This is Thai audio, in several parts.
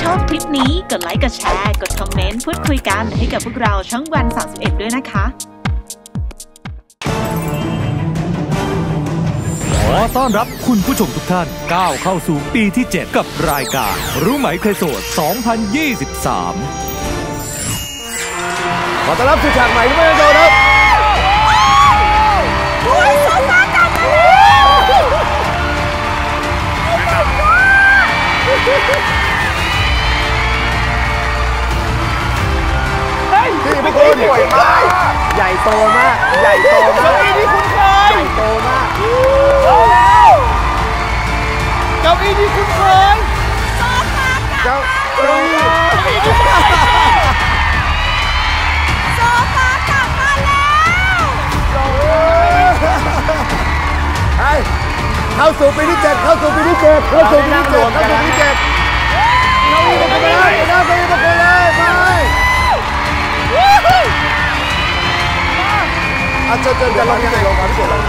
ชอบคลิปนี้กดไลค์กดแชร์กดคอมเมนต์พูดคุยกันให้กับพวกเราช่องวัน31ด้วยนะคะขอต้อนรับคุณผู้ชมทุกท่านก้าวเข้าสู่ปีที่ 7 กับรายการรู้ไหมใครโสด 2023 ขอต้อนรับสู่ฉากใหม่ที่ไม่ได้โดนครับโอ้ยโซฟากลับมาแล้วพี่พวกคุณสวยมากใหญ่โตมากใหญ่โตมากที่คุณเคยใหญ่โตมากเก้าอี้ที่คุณเคยโซฟากลับมาโซฟากลับมาแล้วเข้าสู่ปีที่ 7เข้าสู่ปีที่ 7เข้าสู่ปีที่ 7เข้าสู่ปีที่ 7เราอีกคนเลยเราอีกคนเลยไปเจอจะลงยังไงลงครับพี่เจลง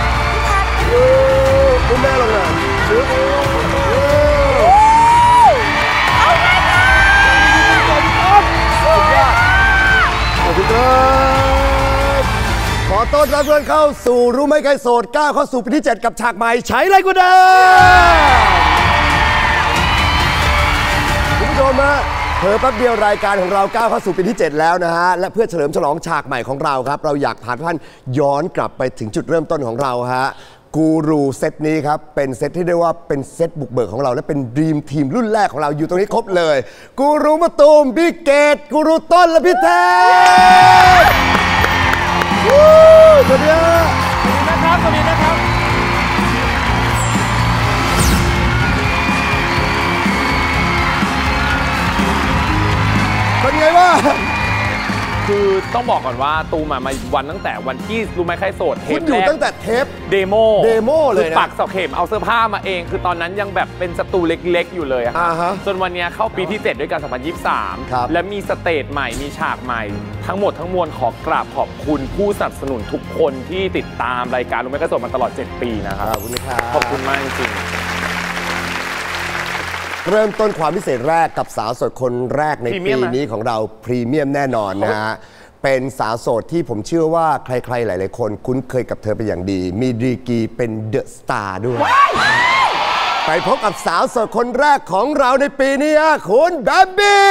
คุณแม่ลงเลยเอาแม่ค่ะสุดยอดขอบคุณครับขอต้อนรับเพื่อนเข้าสู่รู้ไหมใครโสดก้าวเข้าสู่ปีที่ 7กับฉากใหม่ใช้ไรกูเดิมคุณผู้ชมฮะเพิ่แป๊บเดียวรายการของเราก้าวเข้าสู่ปีที่ 7แล้วนะฮะและเพื่อเฉลิมฉลองฉากใหม่ของเราครับเราอยากพาท่านย้อนกลับไปถึงจุดเริ่มต้นของเราฮะกูรูเซตนี้ครับเป็นเซตที่เรียกว่าเป็นเซตบุกเบิกของเราและเป็นดรีมทีมรุ่นแรกของเราอยู่ตรงนี้ครบเลยกูรูมะตูมพี่เกตกูรูต้นและพี่แทนสวัสดีนะครับสวัสดีนะครับเป็นไงวะคือต้องบอกก่อนว่าตูมาวันตั้งแต่วันที่รู้ไหมใครโสดเทปแรกคุณอยู่ตั้งแต่เทปเดโมเลยนะปักเสาเข็มเอาเสื้อผ้ามาเองคือตอนนั้นยังแบบเป็นสตูเล็กๆอยู่เลยอะจนวันนี้เข้าปีที่ 7 ด้วยกัน 2023 และมีสเตจใหม่มีฉากใหม่ทั้งหมดทั้งมวลขอกราบขอบคุณผู้สนับสนุนทุกคนที่ติดตามรายการรู้ไหมใครโสดมาตลอด 7 ปีนะครับขอบคุณครับขอบคุณมากจริงเริ่มต้นความพิเศษแรกกับสาวโสดคนแรกในปีนี้ของเราพรีเมียมแน่นอนนะฮะเป็นสาวโสดที่ผมเชื่อว่าใครๆหลายๆคนคุ้นเคยกับเธอเป็นอย่างดีมีดีกรีเป็นเดอะสตาร์ด้วยไปพบกับสาวโสดคนแรกของเราในปีนี้คุณแบมบี้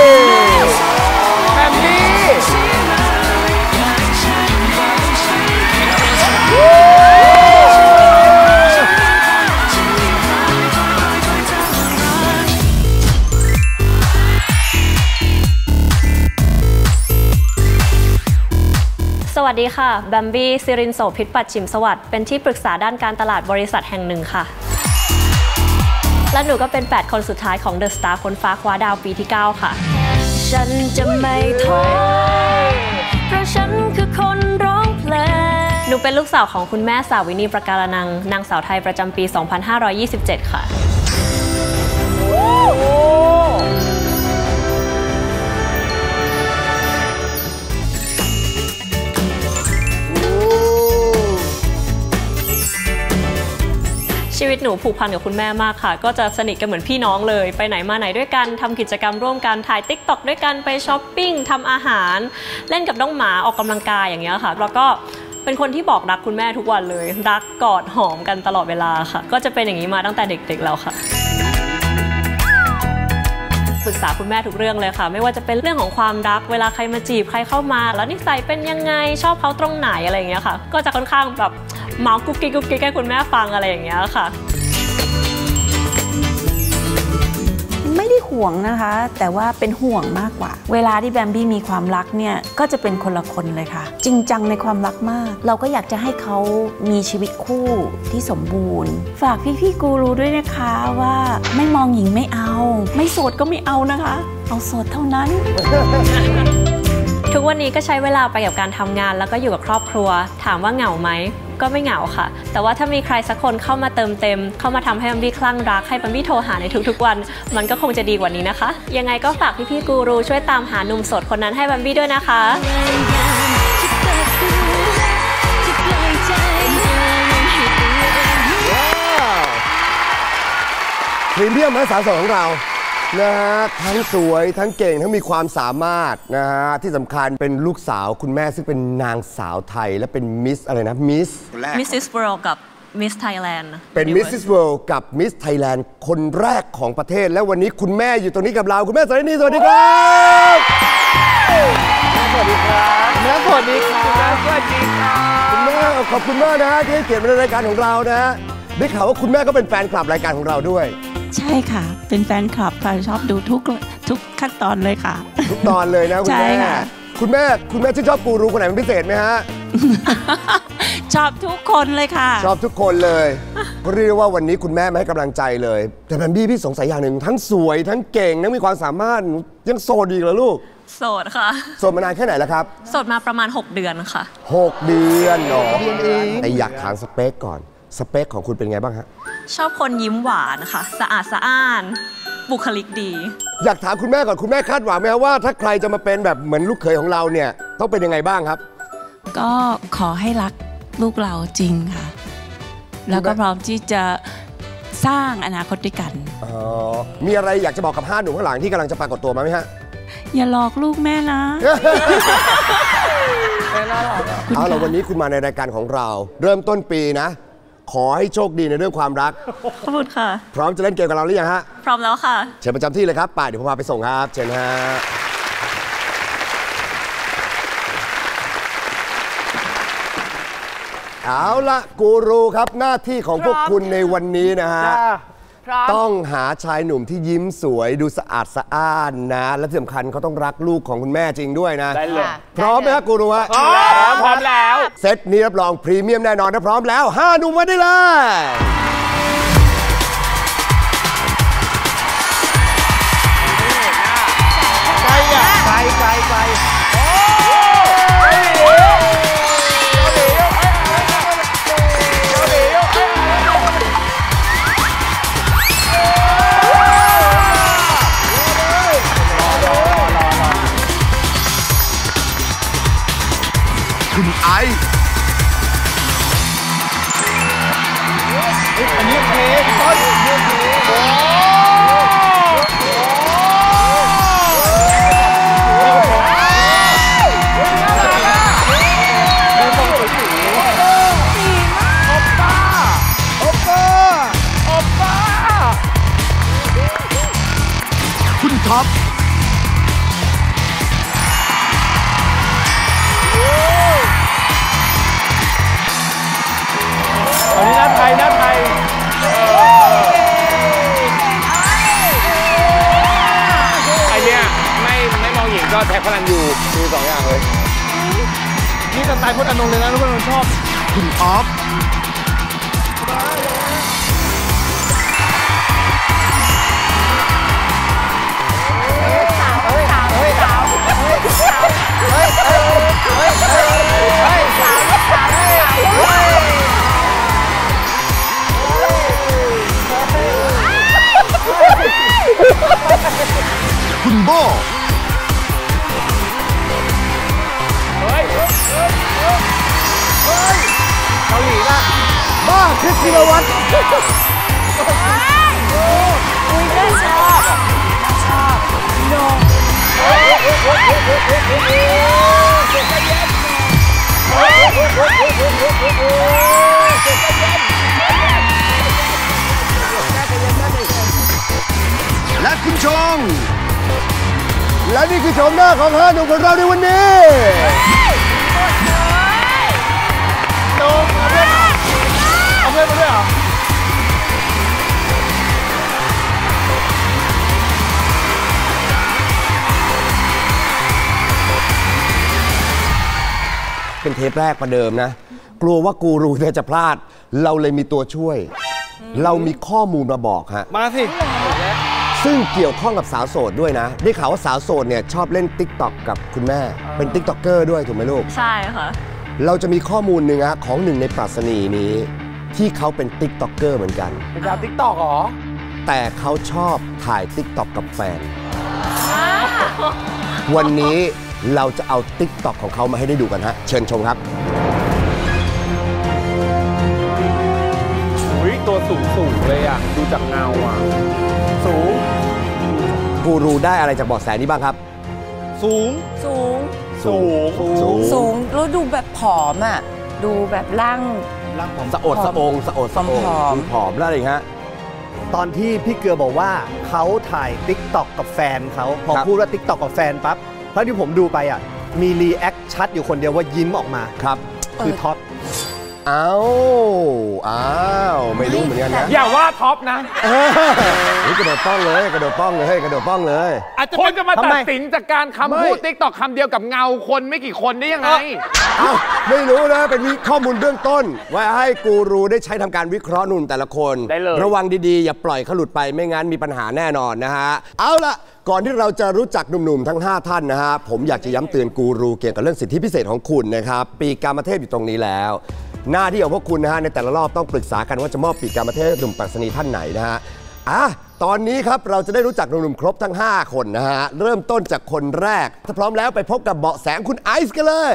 สวัสดีค่ะแบมบี้สิรินโสภิตปัจฉิมสวัสดิ์เป็นที่ปรึกษาด้านการตลาดบริษัทแห่งหนึ่งค่ะและหนูก็เป็น8คนสุดท้ายของ The Star คนฟ้าคว้าดาวปีที่ 9 ค่ะฉันจะไม่ท้อเพราะฉันคือคนร้องเพลงหนูเป็นลูกสาวของคุณแม่สาวินีประการนังนางสาวไทยประจำปี 2527 ค่ะชีวิตหนูผูกพันกับคุณแม่มากค่ะก็จะสนิทกันเหมือนพี่น้องเลยไปไหนมาไหนด้วยกันทำกิจกรรมร่วมกันถ่าย TikTok ด้วยกันไปช้อปปิ้งทำอาหารเล่นกับน้องหมาออกกำลังกายอย่างเงี้ยค่ะแล้วก็เป็นคนที่บอกรักคุณแม่ทุกวันเลยรักกอดหอมกันตลอดเวลาค่ะก็จะเป็นอย่างนี้มาตั้งแต่เด็กๆแล้วค่ะปรึกษาคุณแม่ทุกเรื่องเลยค่ะไม่ว่าจะเป็นเรื่องของความรักเวลาใครมาจีบใครเข้ามาแล้วนิสัยเป็นยังไงชอบเขาตรงไหนอะไรอย่างเงี้ยค่ะก็จะค่อนข้างแบบเมาส์กุ๊กกิ๊กให้คุณแม่ฟังอะไรอย่างเงี้ยค่ะไม่ได้ห่วงนะคะแต่ว่าเป็นห่วงมากกว่าเวลาที่แบมบี้มีความรักเนี่ยก็จะเป็นคนละคนเลยค่ะจริงจังในความรักมากเราก็อยากจะให้เขามีชีวิตคู่ที่สมบูรณ์ฝากพี่ๆกูรูด้วยนะคะว่าไม่มองหญิงไม่เอาไม่โสดก็ไม่เอานะคะเอาโสดเท่านั้นทุกวันนี้ก็ใช้เวลาไปกับการทำงานแล้วก็อยู่กับครอบครัวถามว่าเหงาไหมก็ไม่เหงาค่ะแต่ว่าถ้ามีใครสักคนเข้ามาเติมเต็มเข้ามาทำให้บัมบี้คลั่งรักให้บัมบี้โทรหาในทุกๆวันมันก็คงจะดีกว่านี้นะคะยังไงก็ฝากพี่ๆกูรูช่วยตามหาหนุ่มโสดคนนั้นให้บัมบี้ด้วยนะคะพรีเมียมและสาวโสดของเรานะฮะทั้งสวยทั้งเก่งทั้งมีความสามารถนะฮะที่สำคัญเป็นลูกสาวคุณแม่ซึ่งเป็นนางสาวไทยและเป็นมิสอะไรนะมิส Mrs. World กับ Miss Thailand เป็น Mrs. World กับ Miss Thailand คนแรกของประเทศและวันนี้คุณแม่อยู่ตรงนี้กับเราคุณแม่สวัสดีสวัสดีครับสวัสดีครับแม่สวัสดีครับสวัสดีครับคุณแม่ขอบคุณมากนะฮะที่ให้เกียรติมาในรายการของเรานะฮะได้ข่าวว่าคุณแม่ก็เป็นแฟนคลับรายการของเราด้วยใช่ค่ะเป็นแฟนคลับค่ะชอบดูทุกขั้นตอนเลยค่ะทุกตอนเลยนะคุณแม่คุณแม่ชื่นชอบกูรูคนไหนเป็นพิเศษไหมฮะชอบทุกคนเลยค่ะชอบทุกคนเลยก็เรียกว่าวันนี้คุณแม่มาให้กำลังใจเลยแต่แบมบี้พี่สงสัยอย่างหนึ่งทั้งสวยทั้งเก่งทั้งมีความสามารถยังโสดอีกเหรอลูกโสดค่ะโสดมานานแค่ไหนแล้วครับโสดมาประมาณ6 เดือนค่ะ 6 เดือนเนาะแต่อยากถามสเปคก่อนสเปคของคุณเป็นไงบ้างฮะชอบคนยิ้มหวานค่ะสะอาดสะอ้านบุคลิกดีอยากถามคุณแม่ก่อนคุณแม่คาดหวังไหมว่าถ้าใครจะมาเป็นแบบเหมือนลูกเขยของเราเนี่ยต้องเป็นยังไงบ้างครับก็ขอให้รักลูกเราจริงค่ะแล้วก็พร้อมที่จะสร้างอนาคตด้วยกันมีอะไรอยากจะบอกกับ5 หนุ่มข้างหลังที่กำลังจะปรากฏตัวไหมฮะอย่าหลอกลูกแม่นะเอาล่ะวันนี้คุณมาในรายการของเราเริ่มต้นปีนะขอให้โชคดีในเรื่องความรักขอบคุณค่ะพร้อมจะเล่นเกมกับเราหรือยังฮะพร้อมแล้วค่ะเชิญประจำที่เลยครับป่าเดี๋ยวผมพาไปส่งครับเชิญฮะเอาละกูรูครับหน้าที่ของพวกคุณในวันนี้นะฮะต้องหาชายหนุ่มที่ยิ้มสวยดูสะอาดสะอ้านนะและที่สำคัญเขาต้องรักลูกของคุณแม่จริงด้วยนะได้เลยพร้อมไหมครับกูรูฮะพร้อมแล้วเซตนี้รับรองพรีเมียมแน่นอนถ้าพร้อมแล้ว5 หนุ่มมาได้เลยไกลคุณไออันนี้เพลงต้นคุณท็อปอันนี้หน้าไทยไอเนี้ยไม่มองหญิงก็แท็กพลังอยู่มี2 อย่างเลยนี่สไตล์พจน์อานนท์เลยนะทุกคนชอบคุณออฟคุณโบเกาหลีป่ะบ้าคริสตินวัฒน์อุ้ยแม่ชอบโนและคุณชงและนี่คือโฉมหน้าของ5 หนุ่มของเราในวันนี้เอาเพื่อนมาด้วยเหรอเป็นเทปแรกประเดิมนะกลัวว่ากูรูจะพลาดเราเลยมีตัวช่วยเรามีข้อมูลมาบอกฮะมาสิซึ่งเกี่ยวข้องกับสาวโสดด้วยนะได้ข่าวว่าสาวโสดเนี่ยชอบเล่น TikTok กับคุณแม่เป็น TikToker ด้วยถูกไหมลูกใช่ค่ะเราจะมีข้อมูลหนึ่งของ1 ในปรัชนีนี้ที่เขาเป็น TikToker เหมือนกันเป็นดาว TikTok หรอแต่เขาชอบถ่าย TikTok กับแฟนวันนี้เราจะเอา TikTok ของเขามาให้ได้ดูกันฮะเชิญชมครับตัวสูงเลยอ่ะดูจากเงาอ่ะสูงกูรูได้อะไรจากเบาะแสนี้บ้างครับสูงแล้วดูแบบผอมอ่ะดูแบบร่างผอมสะอดสะองผอมแล้วอะไรฮะตอนที่พี่เกลือบอกว่าเขาถ่าย TikTok กับแฟนเขาพอพูดว่า TikTok กับแฟนปั๊บเพราะที่ผมดูไปอ่ะมีรีแอคชัดอยู่คนเดียวว่ายิ้มออกมาครับคือท็อปอ้าวไม่รู้เหมือนกันนะอย่าว่าท็อปนะกระโดดป้องเลยคนจะมาตัดสินจากการคำพูดติ๊กตอกคำเดียวกับเงาคนไม่กี่คนได้ยังไงไม่รู้นะเป็นข้อมูลเบื้องต้นว่าให้กูรูได้ใช้ทำการวิเคราะห์หนุ่มแต่ละคนระวังดีๆอย่าปล่อยเขาหลุดไปไม่งั้นมีปัญหาแน่นอนนะฮะเอาล่ะก่อนที่เราจะรู้จักหนุ่มๆทั้ง5ท่านนะฮะผมอยากจะย้ำเตือนกูรูเกี่ยวกับเรื่องสิทธิพิเศษของคุณนะครับปีกกามเทพอยู่ตรงนี้แล้วหน้าที่ของพวกคุณนะฮะในแต่ละรอบต้องปรึกษากันว่าจะมอบปีกกามเทพหนุ่มปรัชนีท่านไหนนะฮะตอนนี้ครับเราจะได้รู้จักหนุ่มๆครบทั้ง5คนนะฮะเริ่มต้นจากคนแรกถ้าพร้อมแล้วไปพบกับเบาะแสคุณไอซ์กันเลย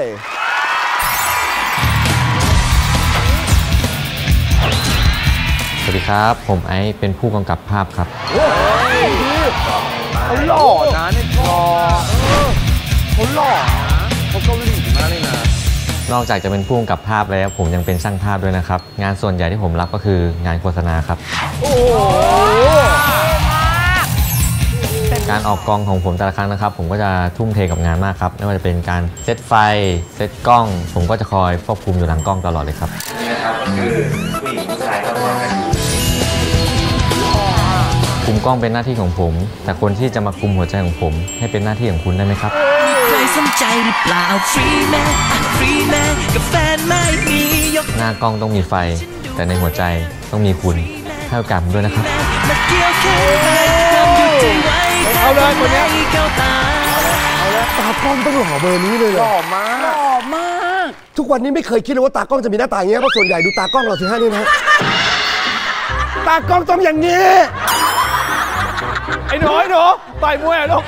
สวัสดีครับผมไอซ์เป็นผู้กำกับภาพครับเขาหล่อนะเนี่ยเขาหล่อนะเขาเกาหลีมากเลยนะนอกจากจะเป็นผู้กำกับภาพแล้วผมยังเป็นช่างภาพด้วยนะครับงานส่วนใหญ่ที่ผมรับก็คืองานโฆษณาครับการออกกองของผมแต่ละครั้งนะครับผมก็จะทุ่มเทกับงานมากครับไม่ว่าจะเป็นการเซตไฟเซตกล้องผมก็จะคอยควบคุมอยู่หลังกล้องตลอดเลยครับนี่นะครับก็คือผู้หญิงผู้ชายเข้ามากันอยู่คุมกล้องเป็นหน้าที่ของผมแต่คนที่จะมาคุมหัวใจของผมให้เป็นหน้าที่ของคุณได้ไหมครับใครสนใจหรือเปล่าฟรีแม่กับแฟนไม่มีหน้ากล้องต้องมีไฟแต่ในหัวใจต้องมีคุณให้โอกาสผมด้วยนะครับเอาเลยคนนี้ตากล้องต้องหล่อเบอร์นี้เลยหล่อมากทุกวันนี้ไม่เคยคิดเลยว่าตากล้องจะมีหน้าตาอย่างนี้เพราะส่วนใหญ่ดูตากล้องเราสิฮะนี่นะตากล้องต้องอย่างนี้ไอ้หนูต่อยมวยลูก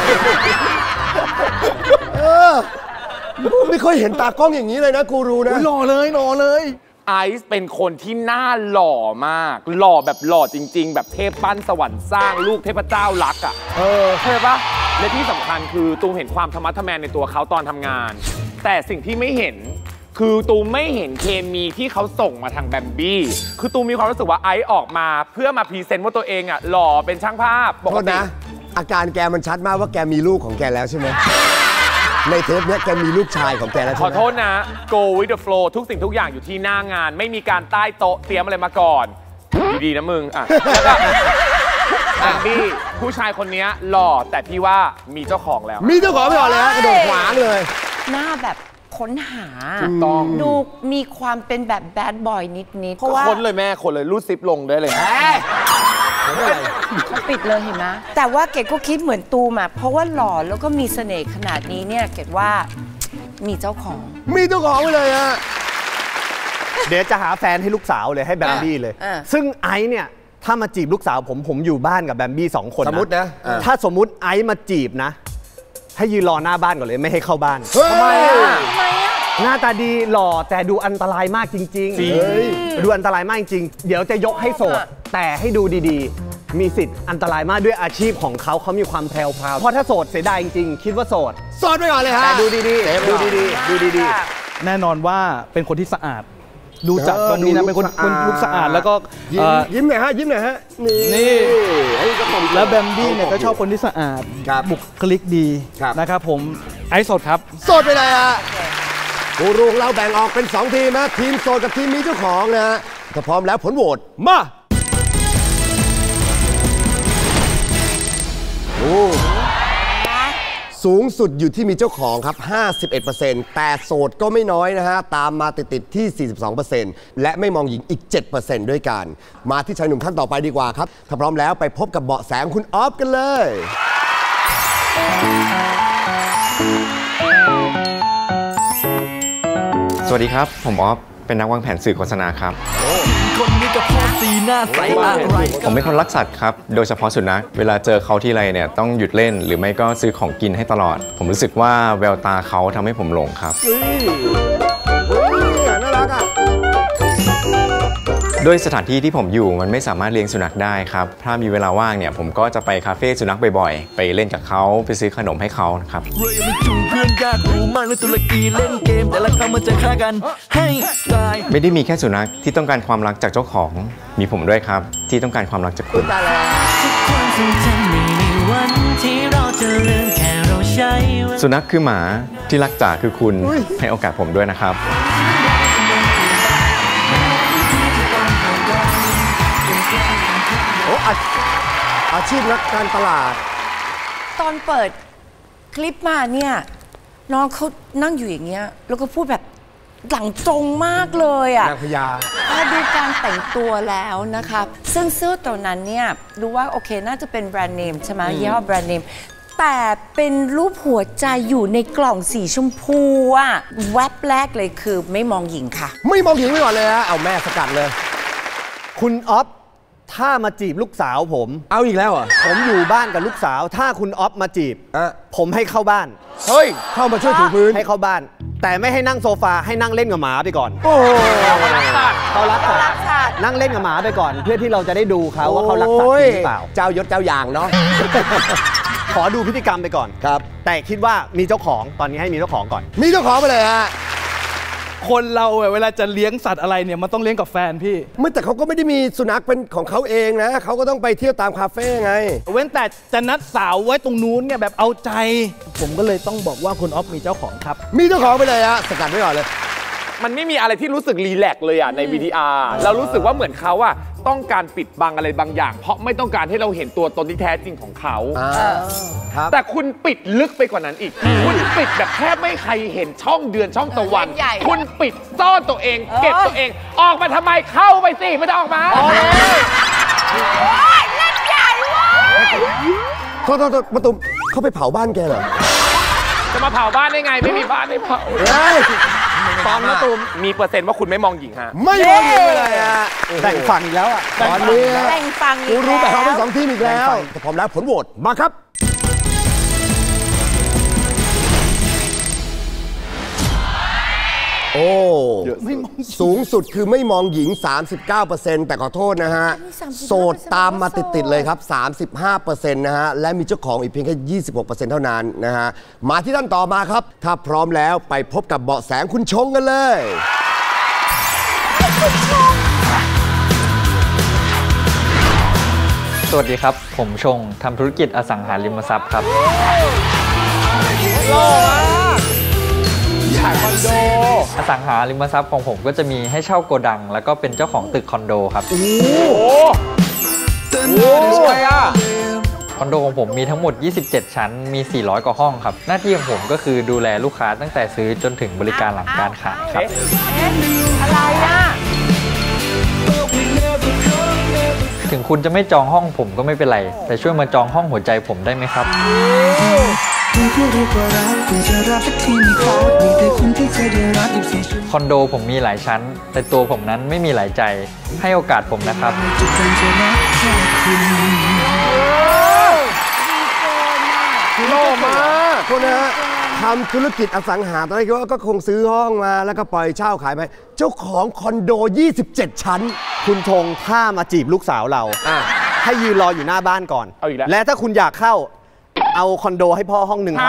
ไม่เคยเห็นตากล้องอย่างนี้เลยนะกูรูนะหล่อเลยไอซ์เป็นคนที่หน้าหล่อมากหล่อแบบหล่อจริงๆแบบเทพปั้นสวรรค์สร้างลูกเทพเจ้ารักอ่ะใช่ปะและที่สำคัญคือตูมเห็นความธรรมะทแมนในตัวเขาตอนทำงานแต่สิ่งที่ไม่เห็นคือตูมไม่เห็นเคมีที่เขาส่งมาทางแบมบี้คือตูมมีความรู้สึกว่าไอซ์ออกมาเพื่อมาพรีเซนต์ว่าตัวเองอ่ะหล่อเป็นช่างภาพบอกนะอาการแกมันชัดมากว่าแกมีลูกของแกแล้วใช่ไหมในเทปนี้แกมีลูกชายของแกแล้วใช่ไหมขอโทษนะ go with the flow ทุกสิ่งทุกอย่างอยู่ที่หน้างานไม่มีการใต้โต๊ะเตรียมอะไรมาก่อนดีๆนะมึงแล้วก็แบมบี้ผู้ชายคนนี้หล่อแต่พี่ว่ามีเจ้าของแล้วมีเจ้าของไม่หล่อเลยฮะกระโดดขวาเลยหน้าแบบค้นหาต้องดูมีความเป็นแบบแบดบอยนิดๆเพราะว่าค้นเลยแม่คนเลยรูดซิปลงได้เลยเขาปิดเลยเห็นไหมแต่ว่าเกดก็คิดเหมือนตูมอ่ะเพราะว่าหล่อแล้วก็มีเสน่ห์ขนาดนี้เนี่ยเกดว่ามีเจ้าของเลยฮะเดี๋ยวจะหาแฟนให้ลูกสาวเลยให้แบมบี้เลยซึ่งไอซ์เนี่ยถ้ามาจีบลูกสาวผมอยู่บ้านกับแบมบี้2 คนสมมตินะถ้าสมมุติไอซ์มาจีบนะให้ยืนรอหน้าบ้านก่อนเลยไม่ให้เข้าบ้านทำไมหน้าตาดีหล่อแต่ดูอันตรายมากจริงๆดูอันตรายมากจริงเดี๋ยวจะยกให้โสดแต่ให้ดูดีๆมีสิทธิ์อันตรายมากด้วยอาชีพของเขามีความแพรวๆเพราะถ้าโสดเสียดายจริงๆคิดว่าโสดไปก่อนเลยฮะแต่ดูดีแน่นอนว่าเป็นคนที่สะอาดดูจากตรงนี้นะเป็นคนลุกสะอาดแล้วก็ยิ้มหน่อยฮะนี่แล้วแบมบี้เนี่ยก็ชอบคนที่สะอาดบุคลิกดีนะครับผมไอซ์โสดครับโสดไปเลยฮะกูรูเราแบ่งออกเป็น2ทีมนะทีมโสดกับทีมมีเจ้าของนะฮะถ้าพร้อมแล้วผลโหวตมาสูงสุดอยู่ที่มีเจ้าของครับ 51% แต่โสดก็ไม่น้อยนะฮะตามมาติดที่ 42% และไม่มองหญิงอีก 7% ด้วยกันมาที่ชายหนุ่มท่านต่อไปดีกว่าครับถ้าพร้อมแล้วไปพบกับเบาะแสของคุณออฟกันเลยสวัสดีครับผมออฟเป็นนักวางแผนสื่อโฆษณาครับผมเป็นคนรักสัตว์ครับโดยเฉพาะสุนัขเวลาเจอเขาที่ไรเนี่ยต้องหยุดเล่นหรือไม่ก็ซื้อของกินให้ตลอดผมรู้สึกว่าแววตาเขาทำให้ผมหลงครับน่ารักอ่ะด้วยสถานที่ที่ผมอยู่มันไม่สามารถเลี้ยงสุนัขได้ครับถ้ามีเวลาว่างเนี่ยผมก็จะไปคาเฟ่สุนัขบ่อยๆไปเล่นกับเขาไปซื้อขนมให้เขาครับไม่ได้มีแค่สุนัขที่ต้องการความรักจากเจ้าของมีผมด้วยครับที่ต้องการความรักจากคุณสุนัขคือหมาที่รักจ๋าคือคุณให้โอกาสผมด้วยนะครับอาชีพนักการตลาดตอนเปิดคลิปมาเนี่ยน้องเขานั่งอยู่อย่างเงี้ยแล้วก็พูดแบบหลังตรงมากเลยอ่ะนางพญาถ้าดูการแต่งตัวแล้วนะคะซึ่งเสื้อตัวนั้นเนี่ยรู้ว่าโอเคน่าจะเป็นแบรนด์เนมใช่ไหมยี่ห้อแบรนด์เนมแต่เป็นรูปหัวใจอยู่ในกล่องสีชมพูอ่ะแวบแรกเลยคือไม่มองหญิงค่ะไม่มองหญิงไว้ก่อนเลยฮะเอาแม่สกัดเลยคุณอ๊อฟถ้ามาจีบลูกสาวผมเอาอีกแล้วเหรอผมอยู่บ้านกับลูกสาวถ้าคุณอ๊อฟมาจีบผมให้เข้าบ้านเฮ้ยเข้ามาช่วยถูพื้นให้เข้าบ้านแต่ไม่ให้นั่งโซฟาให้นั่งเล่นกับหมาไปก่อนโอ้เขารักสัตว์นั่งเล่นกับหมาไปก่อนเพื่อที่เราจะได้ดูเขาว่าเขารักสัตว์หรือเปล่าเจ้ายศเจ้าอย่างเนาะขอดูพฤติกรรมไปก่อนครับแต่คิดว่ามีเจ้าของตอนนี้ให้มีเจ้าของก่อนมีเจ้าของไปเลยฮะคนเราเวลาจะเลี้ยงสัตว์อะไรเนี่ยมันต้องเลี้ยงกับแฟนพี่ไม่แต่เขาก็ไม่ได้มีสุนัขเป็นของเขาเองนะเขาก็ต้องไปเที่ยวตามคาเฟ่ไงเว้นแต่จะนัดสาวไว้ตรงนู้นเนี่ยแบบเอาใจผมก็เลยต้องบอกว่าคุณอ๊อฟมีเจ้าของครับมีเจ้าของไปเลยฮะสกัดไว้ก่อนเลยมันไม่มีอะไรที่รู้สึกรีแลกซ์เลยอ่ะใน VTR เรารู้สึกว่าเหมือนเขาอ่ะต้องการปิดบังอะไรบางอย่างเพราะไม่ต้องการให้เราเห็นตัวตนที่แท้จริงของเขาแต่คุณปิดลึกไปกว่านั้นอีกคุณปิดแบบแทบไม่ใครเห็นช่องเดือนช่องตะวันคุณปิดซ่อนตัวเองเก็บตัวเองออกมาทำไมเข้าไปสิไม่ต้องออกมาเล่นใหญ่เว้ยโทษมาตุ้มเขาไปเผาบ้านแกเหรอจะมาเผาบ้านได้ไงไม่มีบ้านให้เผาตอนมาตุ้มมีเปอร์เซ็นต์ว่าคุณไม่มองหญิงฮะไม่มองหญิงเลยอ่ะแบ่งฝั่งอีกแล้วอ่ะตอนนี้แบ่งฝั่งกูรู้แบบเขาเป็น2ทีมอีกแล้วแต่พร้อมแล้วผลโหวตมาครับโอ้สูงสุดคือไม่มองหญิง 39% แต่ขอโทษนะฮะโสดตามมาติดๆเลยครับ 35% นะฮะและมีเจ้าของอีกเพียงแค่ 26% เท่านั้นนะฮะมาที่ท่านต่อมาครับถ้าพร้อมแล้วไปพบกับเบาะแสคุณชงกันเลยสวัสดีครับผมชงทำธุรกิจอสังหาริมทรัพย์ครับขายคอนโดอสังหาริมทรัพย์ของผมก็จะมีให้เช่าโกดังแล้วก็เป็นเจ้าของตึกคอนโดครับโอ้โหสวยอ่ะคอนโดของผมมีทั้งหมด27ชั้นมี400กว่าห้องครับหน้าที่ของผมก็คือดูแลลูกค้าตั้งแต่ซื้อจนถึงบริการหลังการขายครับอะไรอ่ะถึงคุณจะไม่จองห้องผมก็ไม่เป็นไรแต่ช่วยมาจองห้องหัวใจผมได้ไหมครับคอนโดผมมีหลายชั้นแต่ตัวผมนั้นไม่มีหลายใจให้โอกาสผมนะครับโลมาคนนะฮะทำธุรกิจอสังหาตอนแรกก็คงซื้อห้องมาแล้วก็ปล่อยเช่าขายไปเจ้าของคอนโด27ชั้นคุณชงถ้ามาจีบลูกสาวเราให้ยืนรออยู่หน้าบ้านก่อนและถ้าคุณอยากเข้าเอาคอนโดให้พ่อห้องหนึ่ง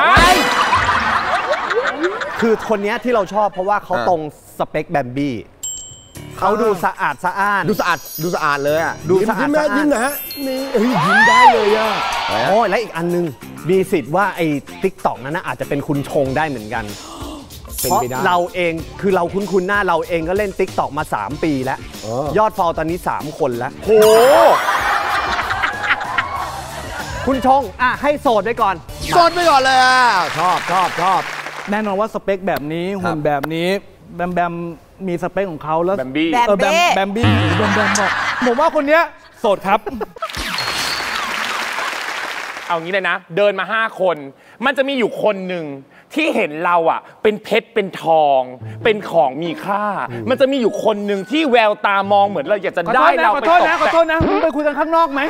คือคนนี้ที่เราชอบเพราะว่าเขาตรงสเปคแบมบี้เขาดูสะอาดสะอ้านดูสะอาดเลยอ่ะดูสะอาดยิ้มนะฮะนี่ยิ้มได้เลยอ่ะโอ้ยและอีกอันนึงมีสิทธิ์ว่าไอ้TikTokนั้นอาจจะเป็นคุณชงได้เหมือนกันเพราะเราเองคือเราคุ้นหน้าเราเองก็เล่น TikTok มา3 ปีแล้วยอดฟอลตอนนี้3 คนแล้วโหคุณชงให้โสดไปก่อนโสดไปก่อนเลยชอบแน่นอนว่าสเปคแบบนี้หุ่นแบบนี้แบมมีสเปคของเขาแล้วแบมบี้แบมบี้แบมบอกผมว่าคนเนี้ยโสดครับเอางี้เลยนะเดินมา5 คนมันจะมีอยู่คนหนึ่งที่เห็นเราอ่ะเป็นเพชรเป็นทองเป็นของมีค่ามันจะมีอยู่คนหนึ่งที่แววตามองเหมือนเราอยากจะได้เราไปตกแต่ขอโทษนะไปคุยกันข้างนอกไหม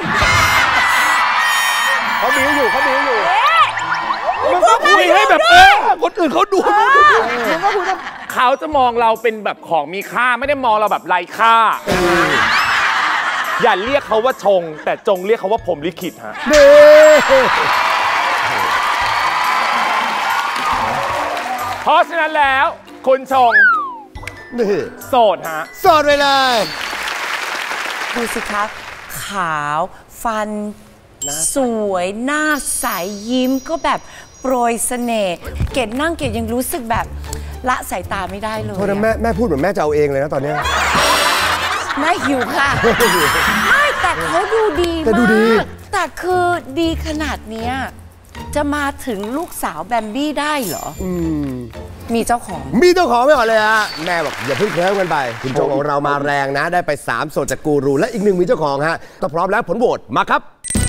เขาบิ้วอยู่มันก็คุยให้แบบคนอื่นเขาดูมันก็คุยเขาจะมองเราเป็นแบบของมีค่าไม่ได้มองเราแบบไร้ค่าอย่าเรียกเขาว่าชงแต่จงเรียกเขาว่าผมลิขิตฮะเพราะฉะนั้นแล้วคุณชงโสดฮะโสดไปเลยดูสิคะขาวฟันสวยหน้าใสยิ้มก็แบบโปรยเสน่ห์เกดนั่งเกดยังรู้สึกแบบละสายตาไม่ได้เลยโทษนะแม่พูดเหมือนแม่จะเอาเองเลยนะตอนนี้แม่หิวค่ะไม่แต่เขาดูดีมากแต่คือดีขนาดเนี้ยจะมาถึงลูกสาวแบมบี้ได้เหรอมีเจ้าของไม่ก่อนเลยฮะแม่บอกอย่าเพิ่งเคลิ้มกันไปคุณชงของเรามาแรงนะได้ไป3โสดจากกูรูและอีก1มีเจ้าของฮะถ้าพร้อมแล้วผลโหวตมาครับ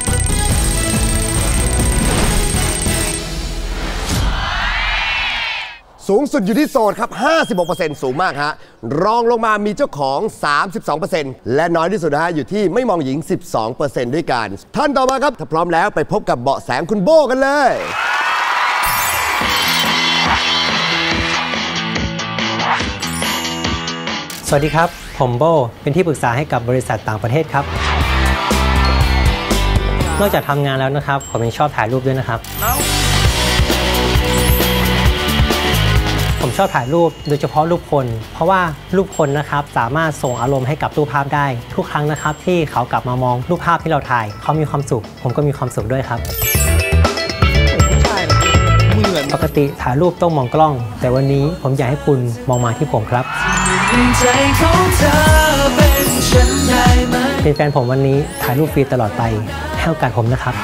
สูงสุดอยู่ที่โสดครับ 56% สูงมากฮะรองลงมามีเจ้าของ 32% และน้อยที่สุดนะฮะอยู่ที่ไม่มองหญิง 12% ด้วยกันท่านต่อมาครับถ้าพร้อมแล้วไปพบกับเบาะแสคุณโบกันเลยสวัสดีครับผมโบเป็นที่ปรึกษาให้กับบริษัทต่างประเทศครับนอกจากทำงานแล้วนะครับผมยังชอบถ่ายรูปด้วยนะครับผมชอบถ่ายรูปโดยเฉพาะรูปคนเพราะว่ารูปคนนะครับสามารถส่งอารมณ์ให้กับรูปภาพได้ทุกครั้งนะครับที่เขากลับมามองรูปภาพที่เราถ่ายเขามีความสุขผมก็มีความสุขด้วยครับปกติถ่ายรูปต้องมองกล้องแต่วันนี้ผมอยากให้คุณมองมาที่ผมครับเป็นแฟนผมวันนี้ถ่ายรูปฟรีตลอดไปให้โอกาสผมนะครับ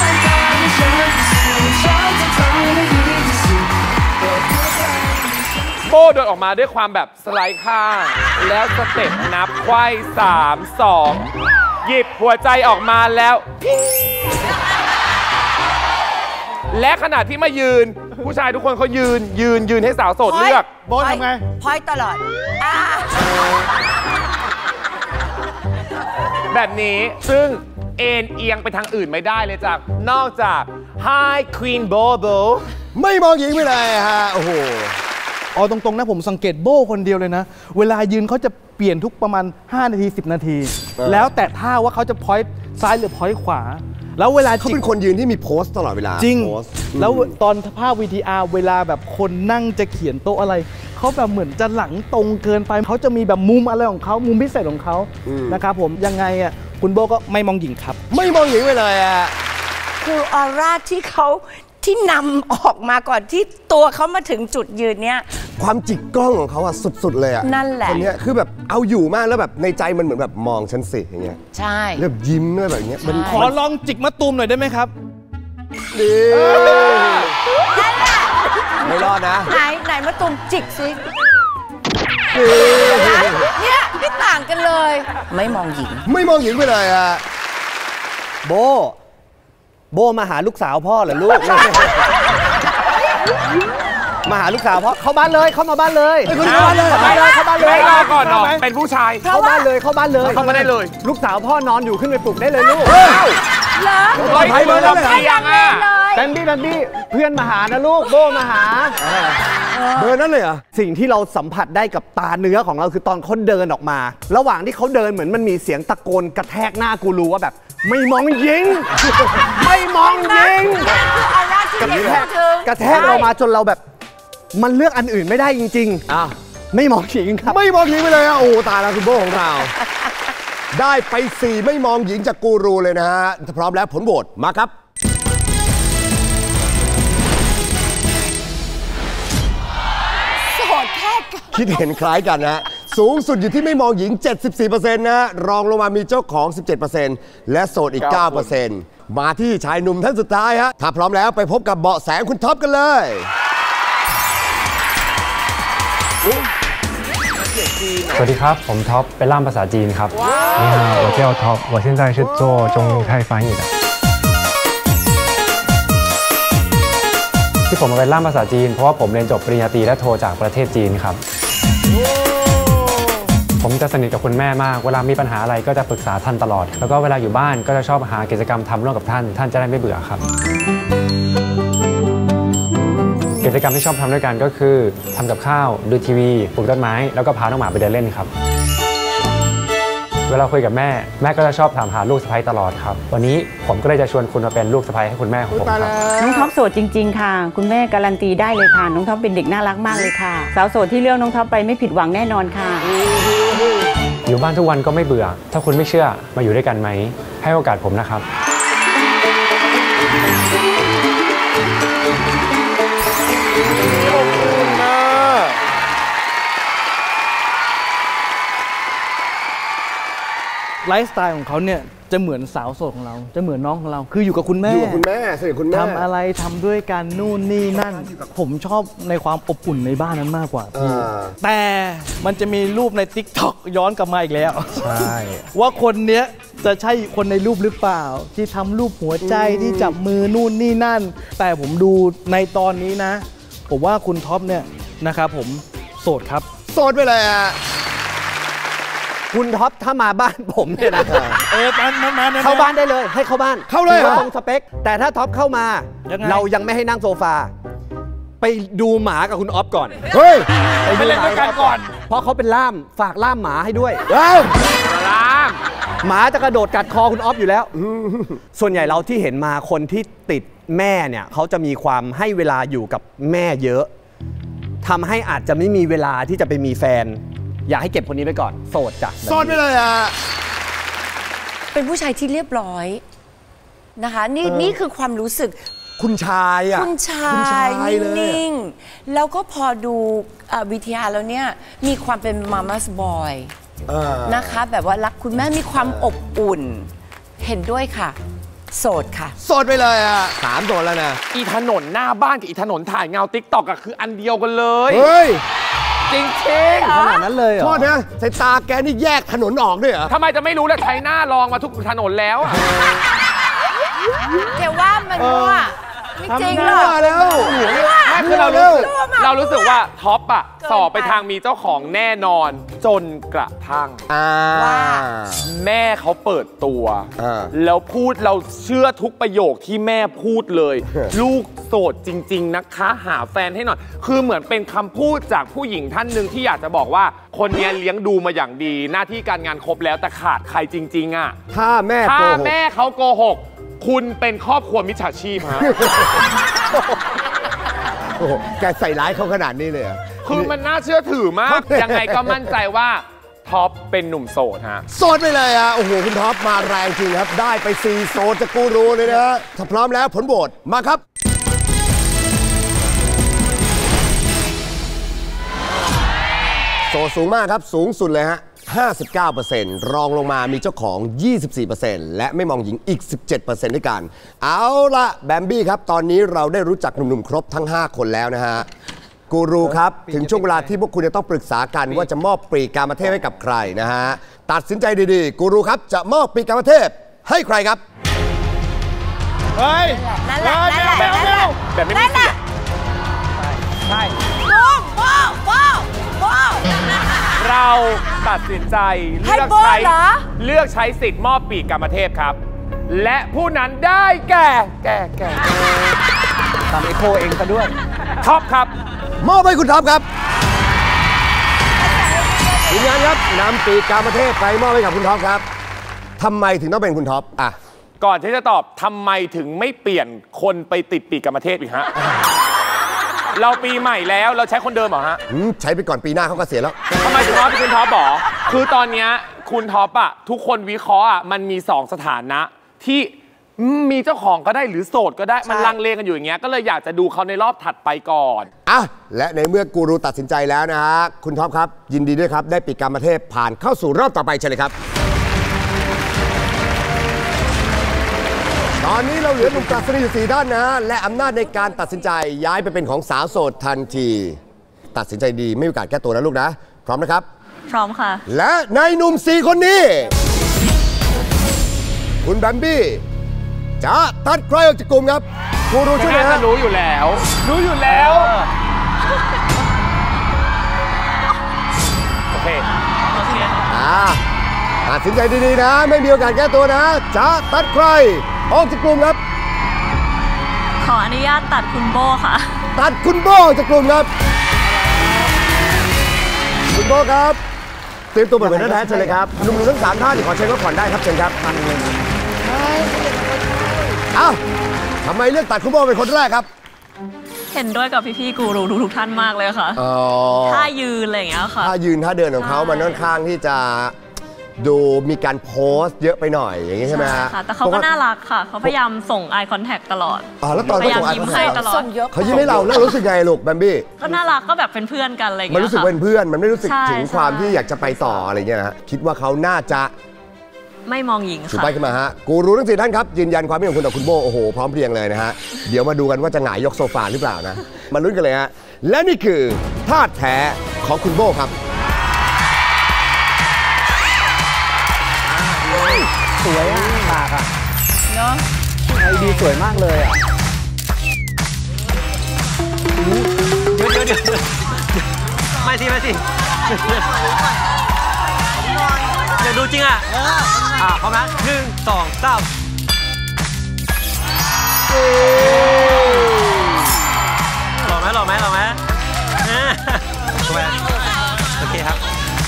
โบเดินออกมาด้วยความแบบสไลด์ข้างแล้วสเต็ปนับไขว้3 2หยิบหัวใจออกมาแล้วและขณะที่มายืนผู้ชายทุกคนเขายืนให้สาวโสดเลือกโบทำไงพอยตลอดแบบนี้ซึ่งเอ็นเอียงไปทางอื่นไม่ได้เลยจากนอกจาก Hi Queen Bobo ไม่มองหญิงไปเลยฮะโอ้โหเอาตรงๆนะผมสังเกตโบ้คนเดียวเลยนะเวลายืนเขาจะเปลี่ยนทุกประมาณ5 นาที 10 นาทีแล้วแต่ท่าว่าเขาจะพอยต์ซ้ายหรือพอยต์ขวาแล้วเวลาเขาเป็นคนยืนที่มีโพสตลอดเวลาจริงแล้วตอนภาพ VTR เวลาแบบคนนั่งจะเขียนโต๊ะอะไรเขาแบบเหมือนจะหลังตรงเกินไปเขาจะมีแบบมุมอะไรของเขามุมพิเศษของเขานะครับผมยังไงอ่ะคุณโบก็ไม่มองหญิงครับไม่มองหญิงไปเลยอ่ะคือออร่าที่เขาที่นำออกมาก่อนที่ตัวเขามาถึงจุดยืนเนี้ยความจิกกล้องของเขาอะสุดๆเลยอะนั่นแหละคนนี้คือแบบเอาอยู่มากแล้วแบบในใจมันเหมือนแบบมองฉันสิอย่างเงี้ยใช่แบบยิ้มแบบเงี้ยมันขอลองจิกมะตูมหน่อยได้ไหมครับดีไม่รอดนะไหนมะตูมจิกสิเนี่ยไม่ต่างกันเลยไม่มองหญิงไปเลยอะโบมาหาลูกสาวพ่อเหรอลูกมาหาลูกสาวพ่อเข้าบ้านเลยเข้ามาบ้านเลยเข้าบ้านเลยรอก่อนเนาะเป็นผู้ชายเข้าบ้านเลยเข้ามาได้เลยลูกสาวพ่อนอนอยู่ขึ้นไปปลุกได้เลยลูกเหรอไปเลยแบมบี้เพื่อนมาหานะลูกโบมาหาเดินนั่นเลยเหรอสิ่งที่เราสัมผัสได้กับตาเนื้อของเราคือตอนเขาเดินออกมาระหว่างที่เขาเดินเหมือนมันมีเสียงตะโกนกระแทกหน้ากูรู้ว่าแบบไม่มองยิงไม่มองยิงกระแทกเรามาจนเราแบบมันเลือกอันอื่นไม่ได้จริงๆไม่มองหญิงครับไม่มองหญิงไปเลยโอ้ตายแล้วคุณโบของเราได้ไป4ไม่มองหญิงจากกูรูเลยนะฮะพร้อมแล้วผลโหวตมาครับโสดแค่คิดเห็นคล้ายกันนะสูงสุดอยู่ที่ไม่มองหญิง 74% นะรองลงมามีเจ้าของ 17% และโสดอีก 9% มาที่ชายหนุ่มท่านสุดท้ายฮะถ้าพร้อมแล้วไปพบกับเบาะแสคุณท็อปกันเลยสวัสดีครับผมท็อปเป็นล่ามภาษาจีนครับ你好我叫ท็อป我现在是做中泰翻译的ที่ผมมาเป็นล่ามภาษาจีนเพราะว่าผมเรียนจบปริญญาตรีและโทจากประเทศจีนครับผมจะสนิทกับคุณแม่มากเวลามีปัญหาอะไรก็จะปรึกษาท่านตลอดแล้วก็เวลาอยู่บ้านก็จะชอบหากิจกรรมทำร่วมกับท่านจะได้ไม่เบื่อครับกิจจกรรมที่ชอบทำด้วยกันก็คือทำกับข้าวดูทีวีปลูกต้นไม้แล้วก็พาน้องหมาไปเดินเล่นครับเวลาคุยกับแม่ก็จะชอบถามหาลูกสะใภ้ตลอดครับวันนี้ผมก็เลยจะชวนคุณมาเป็นลูกสะใภ้ให้คุณแม่ของผมครับน้องท็อปโสดจริงๆค่ะคุณแม่การันตีได้เลยค่ะน้องท็อปเป็นเด็กน่ารักมากเลยค่ะสาวโสดที่เลือกน้องท็อปไปไม่ผิดหวังแน่นอนค่ะอยู่บ้านทุกวันก็ไม่เบื่อถ้าคุณไม่เชื่อมาอยู่ด้วยกันไหมให้โอกาสผมนะครับไลฟ์สไตล์ของเขาเนี่ยจะเหมือนสาวโสดของเราจะเหมือนน้องของเราคืออยู่กับคุณแม่สนิทคุณแม่ทำอะไรทำด้วยกันนู่นนี่นั่นผมชอบในความอบอุ่นในบ้านนั้นมากกว่าพี่แต่มันจะมีรูปใน TikTok ย้อนกลับมาอีกแล้วใช่ว่าคนเนี้ยจะใช่คนในรูปหรือเปล่าที่ทำรูปหัวใจที่จับมือนู่นนี่นั่นแต่ผมดูในตอนนี้นะผมว่าคุณท็อปเนี่ยนะครับผมโสดครับโสดไปเลยอ่ะคุณท็อปถ้ามาบ้านผมเนี่ยนะมาเข้าบ้านได้เลยให้เข้าบ้านเข้าเลยตรงสเปคแต่ถ้าท็อปเข้ามาเรายังไม่ให้นั่งโซฟาไปดูหมากับคุณออฟก่อนเฮ้ยไปเล่นด้วยกันก่อนเพราะเขาเป็นล่ามฝากล่ามหมาให้ด้วยล่ามหมาจะกระโดดกัดคอคุณออฟอยู่แล้วส่วนใหญ่เราที่เห็นมาคนที่ติดแม่เนี่ยเขาจะมีความให้เวลาอยู่กับแม่เยอะทำให้อาจจะไม่มีเวลาที่จะไปมีแฟนอยากให้เก็บคนนี้ไว้ก่อนโสดจ้ะโสดไปเลยอ่ะเป็นผู้ชายที่เรียบร้อยนะคะนี่คือความรู้สึกคุณชายอ่ะคุณชายนิ่งๆแล้วก็พอดูวิทยาแล้วเนี่ยมีความเป็นมาม่าบอยนะคะแบบว่ารักคุณแม่มีความอบอุ่นเห็นด้วยค่ะโสดค่ะโสดไปเลยอ่ะ3 โสดแล้วนะอีถนนหน้าบ้านกับอีถนนถ่ายเงาติ๊กต็อกอะคืออันเดียวกันเลยเฮ้ยจริงขนาดนั้นเลยเหรอโทษนะสายตาแกนี่แยกถนนออกด้วยเหรอทำไมจะไม่รู้ล่ะใช้หน้าลองมาทุกถนนแล้วเดี๋ยวว่ามันว่าไม่จริงหรอกไม่คือเรารู้สึกว่าท็อปอะสอบไปทางมีเจ้าของแน่นอนจนกระทั่งว่าแม่เขาเปิดตัวแล้วพูดเราเชื่อทุกประโยคที่แม่พูดเลยลูกโสดจริงๆนะคะหาแฟนให้หน่อยคือเหมือนเป็นคำพูดจากผู้หญิงท่านหนึ่งที่อยากจะบอกว่าคนนี้เลี้ยงดูมาอย่างดีหน้าที่การงานครบแล้วแต่ขาดใครจริงๆอะถ้าแม่เขาโกหกคุณเป็นครอบครัวมิจฉาชีพฮะโอ้แกใส่ร้ายเขาขนาดนี้เลยคือมันน่าเชื่อถือมากยังไงก็มั่นใจว่าท็อปเป็นหนุ่มโสดฮะโสดไปเลยอ่ะโอ้โหคุณท็อปมาแรงจริงครับได้ไป4 โสดจากกูรูเลยนะถ้าพร้อมแล้วผลโหวตมาครับโสดสูงมากครับสูงสุดเลยฮะ59%รองลงมามีเจ้าของ 24% และไม่มองหญิงอีก 17% ด้วยกันเอาละแบมบี้ครับตอนนี้เราได้รู้จักหนุ่มๆครบทั้ง5 คนแล้วนะฮะกูรูครับถึงช่วงเวลาที่พวกคุณจะต้องปรึกษากันว่าจะมอบปรีกามเทพให้กับใครนะฮะตัดสินใจดีๆกูรูครับจะมอบปรีกามเทพให้ใครครับเฮ้ยนั่นแหละแบบไม่มีเสียงใช่เราตัดสินใจเลือกใช้สิทธิ์มอบปีกกามเทพครับและผู้นั้นได้แก่ทำเอโคเองซะด้วยท็อปครับมอบให้คุณท็อปครับทีมงานครับนำปีกกามเทพไปมอบให้กับคุณท็อปครับทำไมถึงต้องเป็นคุณท็อปอ่ะก่อนที่จะตอบทำไมถึงไม่เปลี่ยนคนไปติดปีกกามเทพอีกฮะเราปีใหม่แล้วเราใช้คนเดิมเหรอฮะใช้ไปก่อนปีหน้าเขาก็เสียแล้วทำไมถึงว่าเป็นคุณท็อปบอกคือตอนนี้คุณท็อปอะทุกคนวิเคราะห์อะมันมี2 สถานะที่มีเจ้าของก็ได้หรือโสดก็ได้มันลังเลกันอยู่อย่างเงี้ยก็เลยอยากจะดูเขาในรอบถัดไปก่อนอ่ะและในเมื่อกูรูตัดสินใจแล้วนะฮะคุณท็อปครับยินดีด้วยครับได้ปีกกามเทพผ่านเข้าสู่รอบต่อไปเชิญเลยครับตอนนี้เราเหลือหนุ่มปรัชญาอยู่4 ท่านนะฮะและอำนาจในการตัดสินใจย้ายไปเป็นของสาวโสดทันทีตัดสินใจดีไม่มีโอกาสแก้ตัวนะลูกนะพร้อมนะครับพร้อมค่ะและในหนุ่ม4 คนนี้คุณแบมบี้จะตัดใครออกจากกลุ่มครับกูรู้ใช่ไหมฮะรู้อยู่แล้วโอเคตัดสินใจดีๆนะไม่มีโอกาสแก้ตัวนะจะตัดใครออกจากกลุ่มครับขออนุญาตตัดคุณโบค่ะตัดคุณโบจากกลุ่มครับคุณโบครับเตรียมตัวเปิดเผยหน้าแท้เชิญเลยครับหนุ่มๆทั้ง3ท่านขอเชิญก็ผ่อนได้ครับเชิญครับเอ้าทำไมเลือกตัดคุณโบเป็นคนแรกครับเห็นด้วยกับพี่ๆกูรูทุกท่านมากเลยค่ะท่ายืนอะไรอย่างเงี้ยค่ะท่ายืนท่าเดินของเขามันค่อนข้างที่จะดูมีการโพสต์เยอะไปหน่อยอย่างนี้ใช่ไหมฮะแต่เขาก็น่ารักค่ะเขาพยายามส่ง eye contact ตลอดแล้วตอนเขาส่ง eye contact ตลอดเขายิ้มให้เราแล้วรู้สึกไงลูกแบมบี้ก็น่ารักก็แบบเป็นเพื่อนกันอะไรอย่างเงี้ยมันรู้สึกเป็นเพื่อนมันไม่รู้สึกถึงความที่อยากจะไปต่ออะไรเงี้ยนะคิดว่าเขาน่าจะไม่มองหญิงค่ะสุดท้ายขึ้นมาฮะกูรู้ทั้ง4ท่านครับยืนยันความเป็นของคุณต่อคุณโบโอ้โหพร้อมเพรียงเลยนะฮะเดี๋ยวมาดูกันว่าจะหงายยกโซฟาหรือเปล่านะมาลุ้นกันเลยฮะและนี่คือท่าแท้ของคุณโบครับสวยอ่ะปากอ่ะเนาะไอดีสวยมากเลยอ่ะเดี๋ยวไม่สิเดี๋ยวดูจริงอ่ะพร้อมนะ1 2 3หล่อไหมโอเคครับ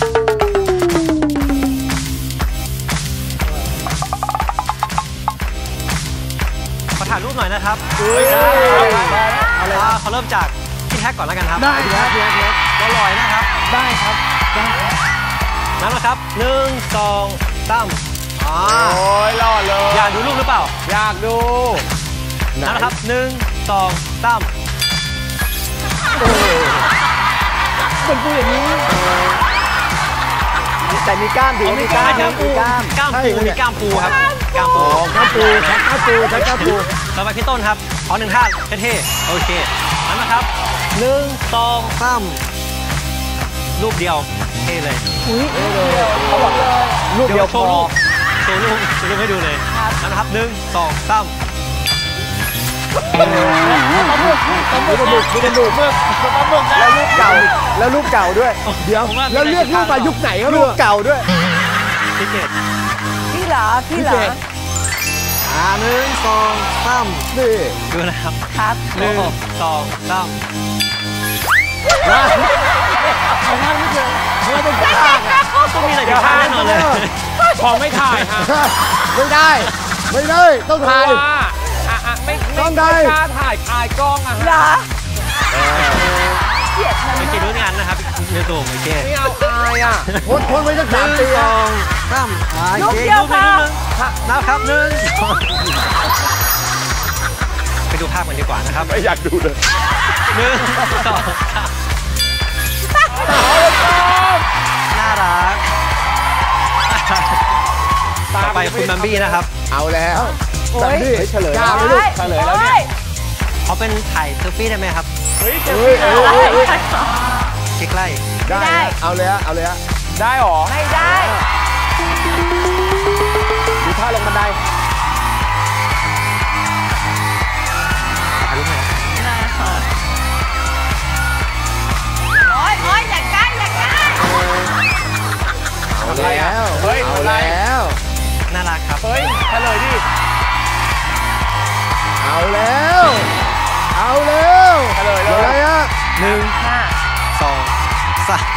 ขอถ่ายรูปหน่อยนะครับเอาเลยเขาเริ่มจากพี่แท็กก่อนแล้วกันครับได้ครับก็ลอยนะครับได้ครับนั่นแหละครับ1 2 3 โอ้ยหล่อเลยอยากดูรูปหรือเปล่าอยากดูนั่นแหละครับ1 2 3 เป็นปูอย่างนี้แต่มีกล้ามดีมีกล้ามปูมีกล้ามปูครับกล้ามปูต่อไปพี่ต้นครับขอ1 ท่าเท่ๆโอเคนั่นนะครับ1 2 3รูปเดียวเท่เลยรูปเดียวโชว์รูปให้ดูเลยนั่นนะครับ1 2 3 แล้วรูปเก่าด้วยเดี๋ยวแล้วเลือกรูปมายุคไหนครับรูปเก่าด้วยพี่เกดพี่เหรอ 1 2 3 นี่ดูนะครับครับ 1 2 3ต้องมีอะไรผิดพลาดแน่นอนเลยพอไม่ถ่ายฮะไม่ได้ต้องถ่ายต้องได้กล้าถ่ายอายกล้องอ่ะเหรอไม่คิดรู้งานนะครับเนื้อตัวไม่เก่ไม่เอาอายอ่ะทนไว้สัก3 ปีรูปเดียวค่ะนะครับไปดูภาพกันดีกว่านะครับไม่อยากดูเลย 1 2 3น่ารักต่อไปคุณแบมบี้นะครับเอาแล้วแบมบี้เฉลยแล้วเนี่ยเขาเป็นถ่ายเซลฟี่ได้ไหมครับใกล้ได้เอาเลยได้หรอไม่ได้ดูท่าลงบันไดถ่ายรูปไหมได้ค่ะโอ้ยอยากได้เอาแล้วน่ารักครับเฮ้ยเฉลยดิเอาแล้วเฉลยเลยฮะ 1 2 3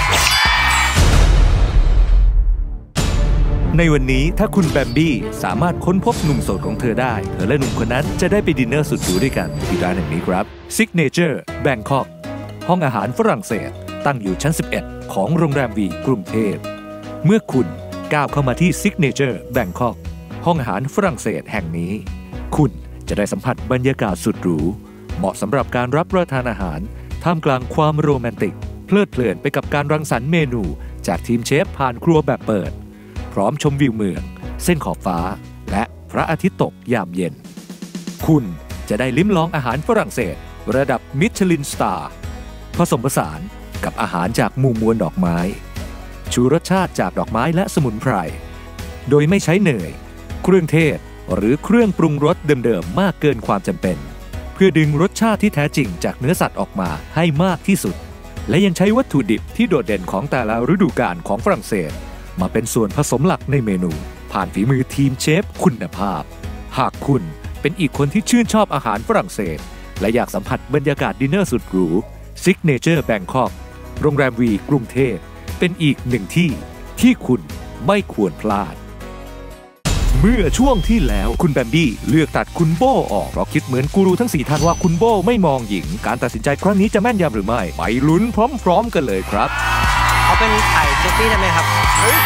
ในวันนี้ถ้าคุณแบมบี้สามารถค้นพบหนุ่มโสดของเธอได้เธอและหนุ่มคนนั้นจะได้ไปดินเนอร์สุดหรูด้วยกันที่ร้านแห่งนี้ครับ Signature Bangkok ห้องอาหารฝรั่งเศสตั้งอยู่ชั้น 11 ของโรงแรมวีกรุงเทพเมื่อคุณก้าวเข้ามาที่ Signature Bangkok ห้องอาหารฝรั่งเศสแห่งนี้คุณจะได้สัมผัสบรรยากาศสุดหรูเหมาะสำหรับการรับประทานอาหารท่ามกลางความโรแมนติกเพลิดเพลินไปกับการรังสรรค์เมนูจากทีมเชฟผ่านครัวแบบเปิดพร้อมชมวิวเมืองเส้นขอบฟ้าและพระอาทิตย์ตกยามเย็นคุณจะได้ลิ้มลองอาหารฝรั่งเศสระดับมิชลินสตาร์ผสมผสานกับอาหารจากหมู่มวลดอกไม้ชูรสชาติจากดอกไม้และสมุนไพรโดยไม่ใช้เนยเครื่องเทศหรือเครื่องปรุงรสเดิมๆมากเกินความจำเป็นเพื่อดึงรสชาติที่แท้จริงจากเนื้อสัตว์ออกมาให้มากที่สุดและยังใช้วัตถุดิบที่โดดเด่นของแต่ละฤดูกาลของฝรั่งเศสมาเป็นส่วนผสมหลักในเมนูผ่านฝีมือทีมเชฟคุณภาพหากคุณเป็นอีกคนที่ชื่นชอบอาหารฝรั่งเศสและอยากสัมผัสบรรยากาศดินเนอร์สุดหรู Signature Bangkok โรงแรมวีกรุงเทพเป็นอีกหนึ่งที่ที่คุณไม่ควรพลาดเมื่อช่วงที่แล้วคุณแบมบี้เลือกตัดคุณโบออกเพราะคิดเหมือนกูรูทั้ง4ท่านว่าคุณโบไม่มองหญิงการตัดสินใจครั้งนี้จะแม่นยำหรือไม่ไปลุ้นพร้อมๆกันเลยครับเขาเป็นไข่เซ็กซี่ได้ไหมครับ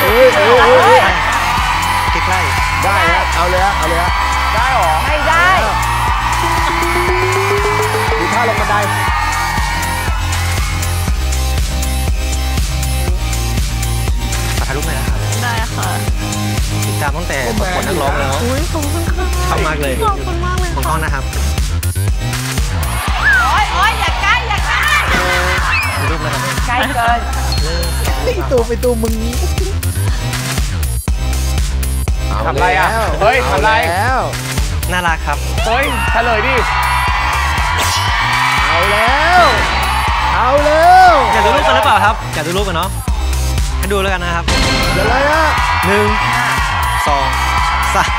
ใกล้ๆได้ฮะเอาเลยฮะได้หรอไม่ได้ดูท่าลงบันไดถ่ายรูปหน่อยนะครับได้ค่ะติดตามตั้งแต่ประกวดนักร้องแล้วขอบคุณค่ะชอบมากเลยขอบคุณมากเลยของกล้องนะครับโอ๊ยอย่าใกล้รูปนะครับใกล้เกินไปตูมึงทำอะไรอ่ะเฮ้ยทำอะไรน่ารักครับเฮ้ยเฉลยดิเอาแล้วอยากดูรูปกันหรือเปล่าครับอยากดูรูปกันเนาะให้ดูแล้วกันนะครับอะไรอ่ะ 1 2 3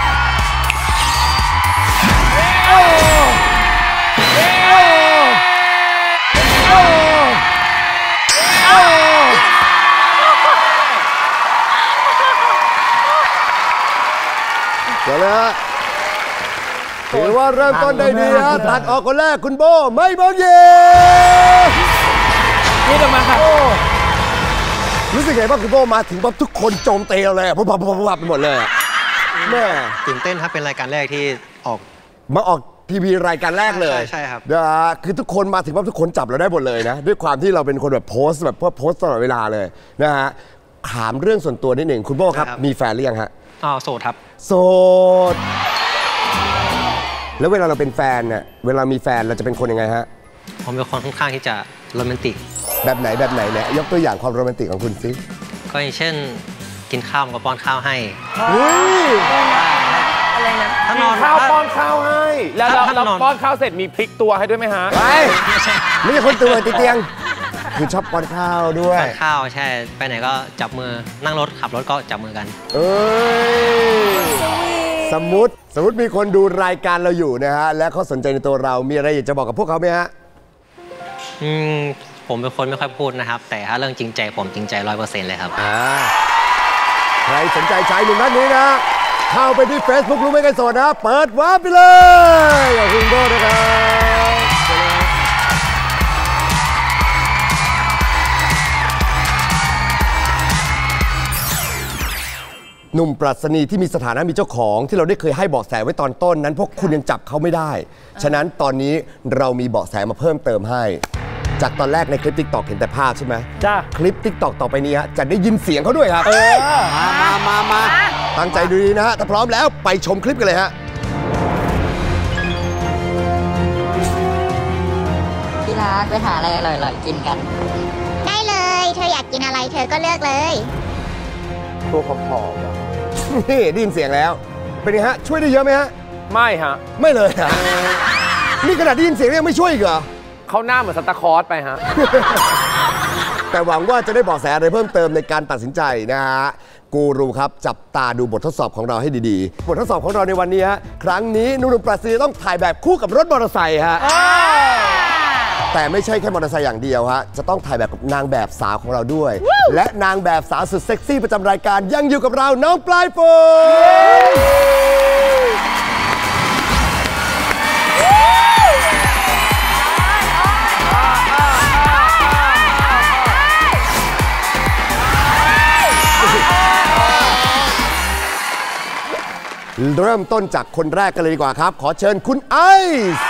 เดี๋ยวนะถือว่าเริ่มต้นได้ดีฮะตัดออกคนแรกคุณโบไม่มองหญิงนี่จะมาค่ะรู้สึกไงบ้างคุณโบมาถึงปั๊บทุกคนโจมตีเราเลยพับไปหมดเลยแม่ตื่นเต้นครับเป็นรายการแรกที่ออกทีวีรายการแรกเลยใช่ครับคือทุกคนมาถึงปั๊บทุกคนจับเราได้หมดเลยนะด้วยความที่เราเป็นคนแบบโพสต์ตลอดเวลาเลยนะฮะถามเรื่องส่วนตัวนิดหนึ่งคุณโบครับมีแฟนหรือยังฮะโสดครับโสดแล้วเวลาเราเป็นแฟนเนี่ยเวลามีแฟนเราจะเป็นคนยังไงฮะผมเป็นคนค่อนข้างที่จะโรแมนติกแบบไหนเนี่ยยกตัวอย่างความโรแมนติกของคุณสิก็อย่างเช่นกินข้าวก็ป้อนข้าวให้อะไรนะถ้านอนข้าวป้อนข้าวให้แล้วเราป้อนข้าวเสร็จมีพลิกตัวให้ด้วยไหมฮะไม่ใช่คนตัวติดเตียงคือชอบป้อนข้าวด้วยป้อนข้าวใช่ไปไหนก็จับมือนั่งรถขับรถก็จับมือกันสมมุติมีคนดูรายการเราอยู่นะฮะและเขาสนใจในตัวเรามีอะไรอยากจะบอกกับพวกเขาไหมฮะผมเป็นคนไม่ค่อยพูดนะครับแต่ถ้าเรื่องจริงใจผมจริงใจ 100% เลยครับใครสนใจชายหนุ่มท่านนี้นะเข้าไปที่ Facebook รู้ไหมกันโสดนะเปิดวาร์ปไปเลยขอบคุณโบนะครับหนุ่มปรัชนีที่มีสถานะมีเจ้าของที่เราได้เคยให้เบาะแสไว้ตอนต้นนั้นพวกคุณยังจับเขาไม่ได้ฉะนั้นตอนนี้เรามีเบาะแสมาเพิ่มเติมให้จากตอนแรกในคลิป TikTok เห็นแต่ภาพใช่ไหมจ้าคลิป TikTok ต่อไปนี้ฮะจะได้ยินเสียงเขาด้วยครับมาตั้งใจดูดีนะฮะถ้าพร้อมแล้วไปชมคลิปกันเลยฮะพี่รักไปหาอะไรอร่อยๆกินกันได้เลยเธออยากกินอะไรเธอก็เลือกเลยตัวผอมๆนี่ได้ยินเสียงแล้วเป็นไงฮะช่วยได้เยอะไหมฮะไม่ฮะไม่เลยฮะนี่ขนาดได้ยินเสียงยังไม่ช่วยอีกเหรอเขาหน้าเหมือนซันตาคลอสไปฮะแต่หวังว่าจะได้เบาะแสอะไรเพิ่มเติมในการตัดสินใจนะฮะกูรูครับจับตาดูบททดสอบของเราให้ดีๆบททดสอบของเราในวันนี้ฮะครั้งนี้หนุ่มปราศรีต้องถ่ายแบบคู่กับรถมอเตอร์ไซค์ฮะแต่ไม่ใช่แค่มอเตอร์ไซค์อย่างเดียวฮะจะต้องถ่ายแบบกับนางแบบสาวของเราด้วยและนางแบบสาวสุดเซ็กซี่ประจำรายการยังอยู่กับเราน้องปลายฝนเริ่มต้นจากคนแรกกันเลยดีกว่าครับขอเชิญคุณไอซ์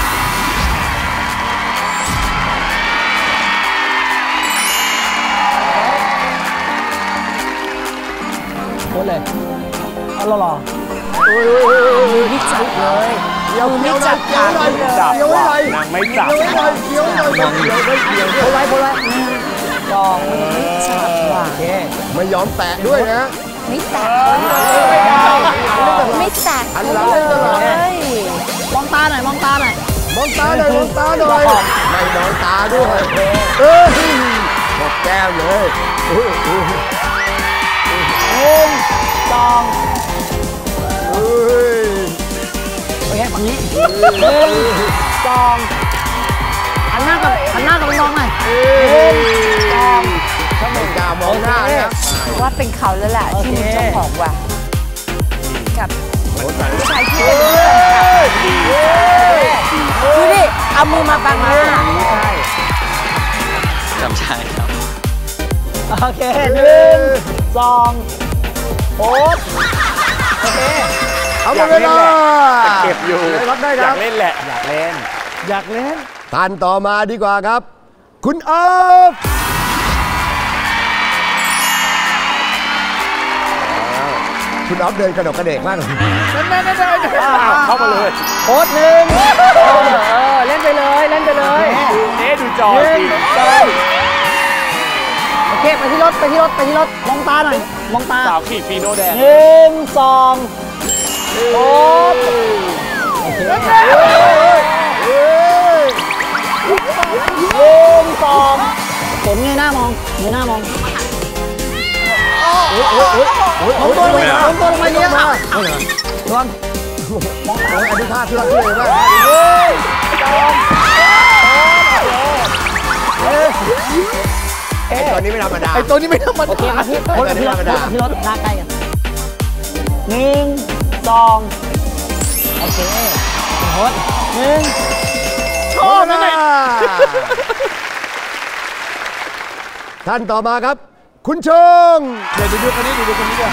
โคตรเลยเอาหล่อไม่จับเลยไม่จับขาเลยเกี่ยวอะไรนางไม่จับเกี่ยวอะไรโพลไลลองไม่จับว่ะไม่ยอมแตะด้วยนะไม่แตะไม่แตะอันหลังเลยมองตาหน่อยมองตาหน่อยไม่มองตาด้วยหมดแก้มเลย 2โอเคฝั่งนี้1 2 ลองมองหน่อยถ้าไม่กล้ามองหน้านะครับว่าเป็นเขาแล้วแหละที่มีเจ้าของว่ะกับผู้ชายที่เป็นเพื่อนดูดิเอามือมาบังหน้าจำใช่ครับโอเค1 2โอ๊ตโอเคเอาหมดเวลาเก็บอยู่อยากเล่นแหละอยากเล่นท่านต่อมาดีกว่าครับคุณอ๊อฟคุณอ๊อฟเดินกระดกกระเดกมากเลยเข้ามาเลยโค้ด1เล่นไปเลยดูจอสิโอเคไปที่รถมองตาหน่อยมองตาสาวขี่ฟีโน่แดง 1 2โอ๊ตโอเค1 2ฝนเงยหน้ามองมองตัวลงมาเนี่ยค่ะระวังมองตาอันนี้ท่าที่เราช่วยมากไอ้ตัวนี้ไม่ธรรมดาโอเคมาที่รถหน้าใกล้กัน1 2โอเคโค้ด1 ชอบนะท่านต่อมาครับคุณชงเดี๋ยวดูคนนี้ด้วย1 2โอเค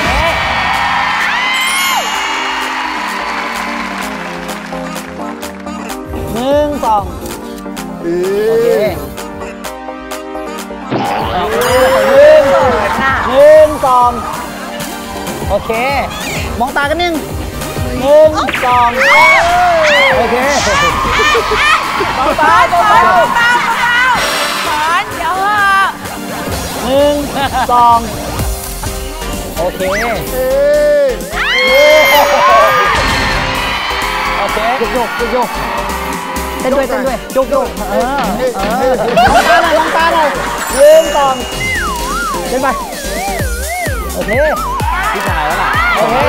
โอเคมองตากัน1 2โอเคตาเดี๋ยว1 2โอเคโอเคโยกเต้นด้วยโยกมองตาหน่อย1 2เล่นไปโอเคพี่ชายแล้วล่ะโอเค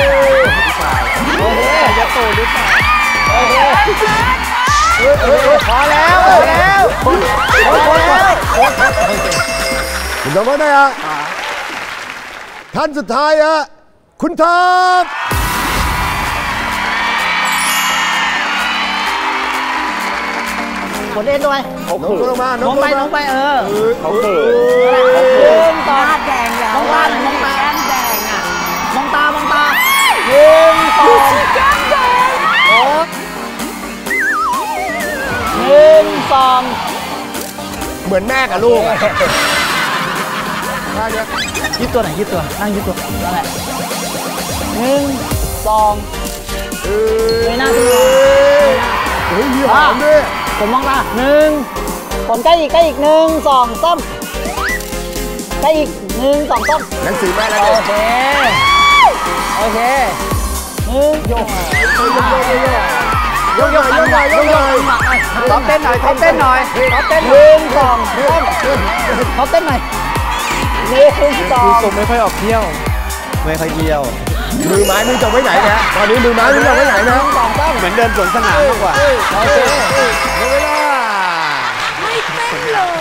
จะโตหรือเปล่าโอเคพอแล้วคุณต้องมาได้ฮะท่านสุดท้ายฮะคุณท็อปกดเล่นด้วยน้องลงมาน้องไปเขาเขินตาแดงแล้วมองตาแก้มแดงอ่ะมองตา1 2แก้มแดง1 2 เหมือนแม่กับลูกยืดตัวนั่งยืดตัวนั่นแหละ1 2เลยหน้าขึ้นมาผมมองตา1ผมใกล้อีก1 2 3ใกล้อีก1 2 3 หนังสือแม่แล้วโอเคโยกท็อปเต้นหน่อย1 2 3ท็อปเต้นหน่อยส่งไม่ค่อยออกเที่ยวไม่ค่อยเที่ยวมือไม้มือจะไว้ไหนนะตอนนี้มือไม้มือจะไว้ไหนนะเหมือนเดินสวนสนามมากกว่าโอเคเวลาไม่เต้นเลย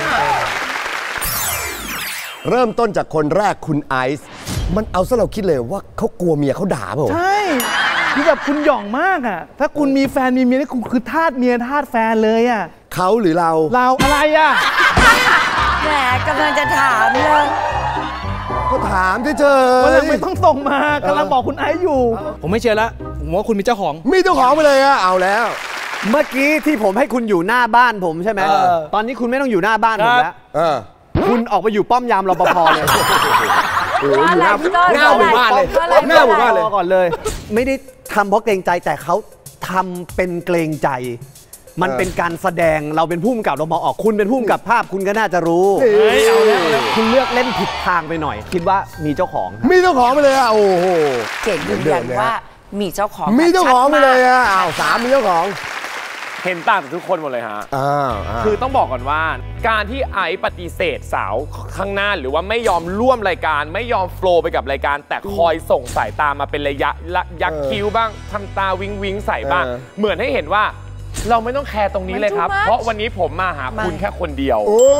เริ่มต้นจากคนแรกคุณไอซ์มันเอาซะเราคิดเลยว่าเขากลัวเมียเขาด่าเปล่าใช่คือแบบคุณหย่องมากอ่ะถ้าคุณมีแฟนมีเมียนี่คุณคือทาสเมียทาสแฟนเลยอ่ะเขาหรือเราอะไรอ่ะแหมกำลังจะถามเลยก็ถามเฉยๆวันหลังไม่ต้องส่งมากำลังบอกคุณไอซ์อยู่ผมไม่เชื่อละผมว่าคุณมีเจ้าของไปเลยอ่ะเอาแล้วเมื่อกี้ที่ผมให้คุณอยู่หน้าบ้านผมใช่ไหมตอนนี้คุณไม่ต้องอยู่หน้าบ้านผมแล้วคุณออกไปอยู่ป้อมยามรปภเลยโอ้ยหน้าหมู่บ้านเลยก่อนเลยไม่ได้ทำเพราะเกรงใจแต่เขาทำเป็นเกรงใจมันเป็นการแสดงเราเป็นผู้กำกับเรามองออกคุณเป็นผู้กำกับภาพคุณก็น่าจะรู้คุณเลือกเล่นผิดทางไปหน่อยคิดว่ามีเจ้าของไปเลยอ่ะโอ้โหเก่งยืนยันว่ามีเจ้าของไปเลยอ่ะ3มีเจ้าของเห็นต่างจากทุกคนหมดเลยฮะคือต้องบอกก่อนว่าการที่ไอซ์ปฏิเสธสาวข้างหน้าหรือว่าไม่ยอมร่วมรายการไม่ยอมโฟลว์ไปกับรายการแต่คอยส่งสายตามาเป็นระยะยักคิ้วบ้างทำตาวิงใส่บ้างเหมือนให้เห็นว่าเราไม่ต้องแคร์ตรงนี้เลยครับเพราะวันนี้ผมมาหาคุณแค่คนเดียว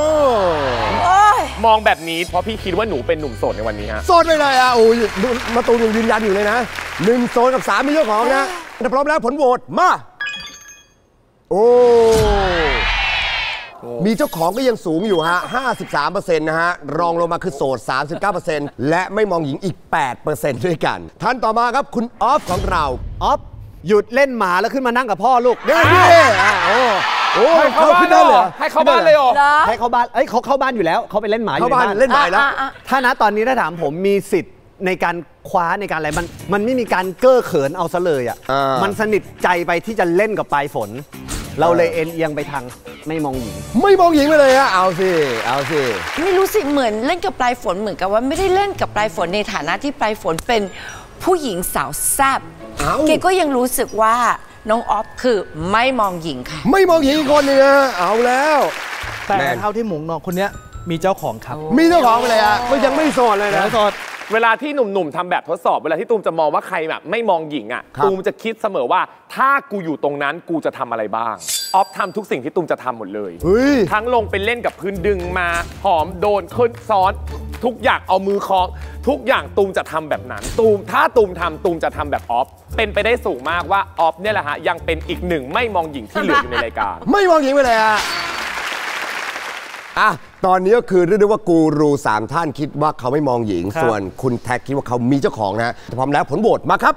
มองแบบนี้เพราะพี่คิดว่าหนูเป็นหนุ่มโสดในวันนี้ฮะโสดไปเลยอ่ะโอ้ยมาตูนยังยืนยันอยู่เลยนะ1โสดกับ3มีเจ้าของนะถ้าพร้อมแล้วผลโหวตมาโอ้มีเจ้าของก็ยังสูงอยู่ฮะ 53% นะฮะรองลงมาคือโสด 39% และไม่มองหญิงอีก 8% ด้วยกันท่านต่อมาครับคุณออฟของเราออฟหยุดเล่นหมาแล้วขึ้นมานั่งกับพ่อลูกนี่โอ้ให้เขาบ้านเลยเหรอให้เขาบ้านเลยเหรอให้เขาบ้านเขาเข้าบ้านอยู่แล้วเขาไปเล่นหมาอยู่ในบ้านเล่นหมาแล้วถ้านะตอนนี้ถ้าถามผมมีสิทธิ์ในการคว้าในการอะไรมันไม่มีการเก้อเขินเอาซะเลยอ่ะมันสนิทใจไปที่จะเล่นกับปลายฝนเราเลยเอียงไปทางไม่มองหญิงไปเลยอะเอาสิไม่รู้สิเหมือนเล่นกับปลายฝนเหมือนกับว่าไม่ได้เล่นกับปลายฝนในฐานะที่ปลายฝนเป็นผู้หญิงสาวแซ่บเกก็ยังรู้สึกว่าน้องออฟคือไม่มองหญิงค่ะไม่มองหญิงคนนึงเอาแล้วแต่เท่าที่หมงน้องคนนี้มีเจ้าของครับมีเจ้าของไปเลยอะก็ยังไม่โสดเลยนะโสดเวลาที่หนุ่มๆทำแบบทดสอบเวลาที่ตูมจะมองว่าใครแบบไม่มองหญิงอ่ะตูมจะคิดเสมอว่าถ้ากูอยู่ตรงนั้นกูจะทำอะไรบ้างออฟทำทุกสิ่งที่ตูมจะทำหมดเลยทั้งลงไปเล่นกับพื้นดึงมาหอมโดนขึ้นซ้อนทุกอย่างเอามือคล้องทุกอย่างตูมจะทำแบบนั้นถ้าตูมจะทำแบบออฟเป็นไปได้สูงมากว่าออฟเนี่ยแหละฮะยังเป็นอีกหนึ่งไม่มองหญิงที่เหลืออยู่ในรายการไม่มองหญิงไปเลยอ่ะตอนนี้ก็คือเรียกได้ว่ากูรู3ท่านคิดว่าเขาไม่มองหญิงส่วนคุณแท็กคิดว่าเขามีเจ้าของนะพร้อมแล้วผลโหวตมาครับ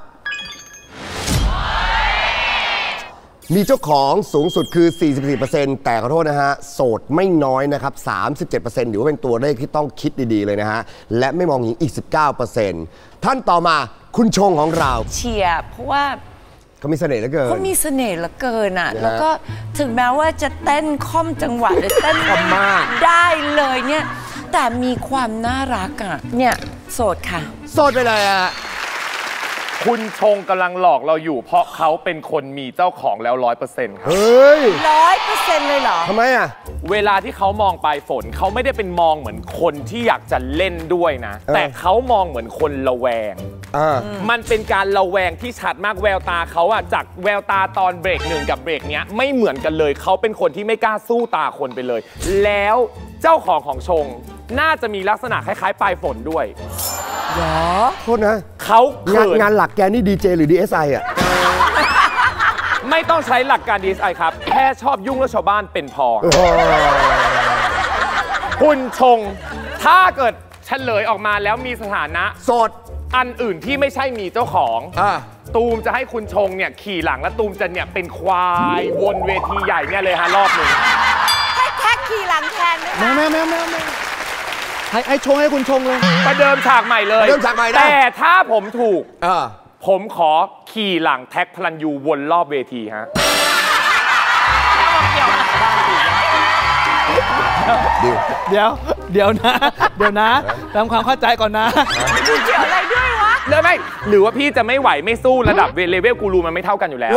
มีเจ้าของสูงสุดคือ 44% แต่ขอโทษนะฮะโสดไม่น้อยนะครับ 37% หรือว่าเป็นตัวเลขที่ต้องคิดดีๆเลยนะฮะและไม่มองหญิงอีก 19% ท่านต่อมาคุณชงของเราเชียร์เพราะว่าเขามีเสน่ห์เหลือเกินเขามีเสน่ห์เหลือเกินอ่ะแล้วก็ถึงแม้ว่าจะเต้นค่อมจังหวะหรือเต้นมากได้เลยเนี่ยแต่มีความน่ารักอ่ะเนี่ยโสดค่ะโสดไปเลยอ่ะคุณชงกำลังหลอกเราอยู่เพราะเขาเป็นคนมีเจ้าของแล้ว 100% ครับเฮ้ย 100% เลยเหรอทำไมอ่ะเวลาที่เขามองปลายฝนเขาไม่ได้เป็นมองเหมือนคนที่อยากจะเล่นด้วยนะแต่เขามองเหมือนคนระแวงมันเป็นการระแวงที่ชัดมากแววตาเขาอะจากแววตาตอนเบรกหนึ่งกับเบรกเนี้ยไม่เหมือนกันเลยเขาเป็นคนที่ไม่กล้าสู้ตาคนไปเลยแล้วเจ้าของชงน่าจะมีลักษณะคล้ายๆปลายฝนด้วยเหรอโทษนะเขางานหลักแกนี่ดีเจหรือ DSI อ่ะไม่ต้องใช้หลักการ DSI ครับแค่ชอบยุ่งและชาวบ้านเป็นพอคุณชงถ้าเกิดเฉลยออกมาแล้วมีสถานะโสดอันอื่นที่ไม่ใช่มีเจ้าของตูมจะให้คุณชงเนี่ยขี่หลังและตูมจะเนี่ยเป็นควายวนเวทีใหญ่เนี่ยเลยฮะรอบหนึ่งให้แท็กขี่หลังแทนได้ไหมแม่ให้ชงให้คุณชงเลยประเดิมฉากใหม่เลยแต่ถ้าผมถูกผมขอขี่หลังแท็กพลันยูวนรอบเวทีฮะเดี๋ยวนะทำความเข้าใจก่อนนะเกี่ยวอะไรด้วยวะเลยไม่หรือว่าพี่จะไม่ไหวไม่สู้ระดับเลเวลกูรูมันไม่เท่ากันอยู่แล้ว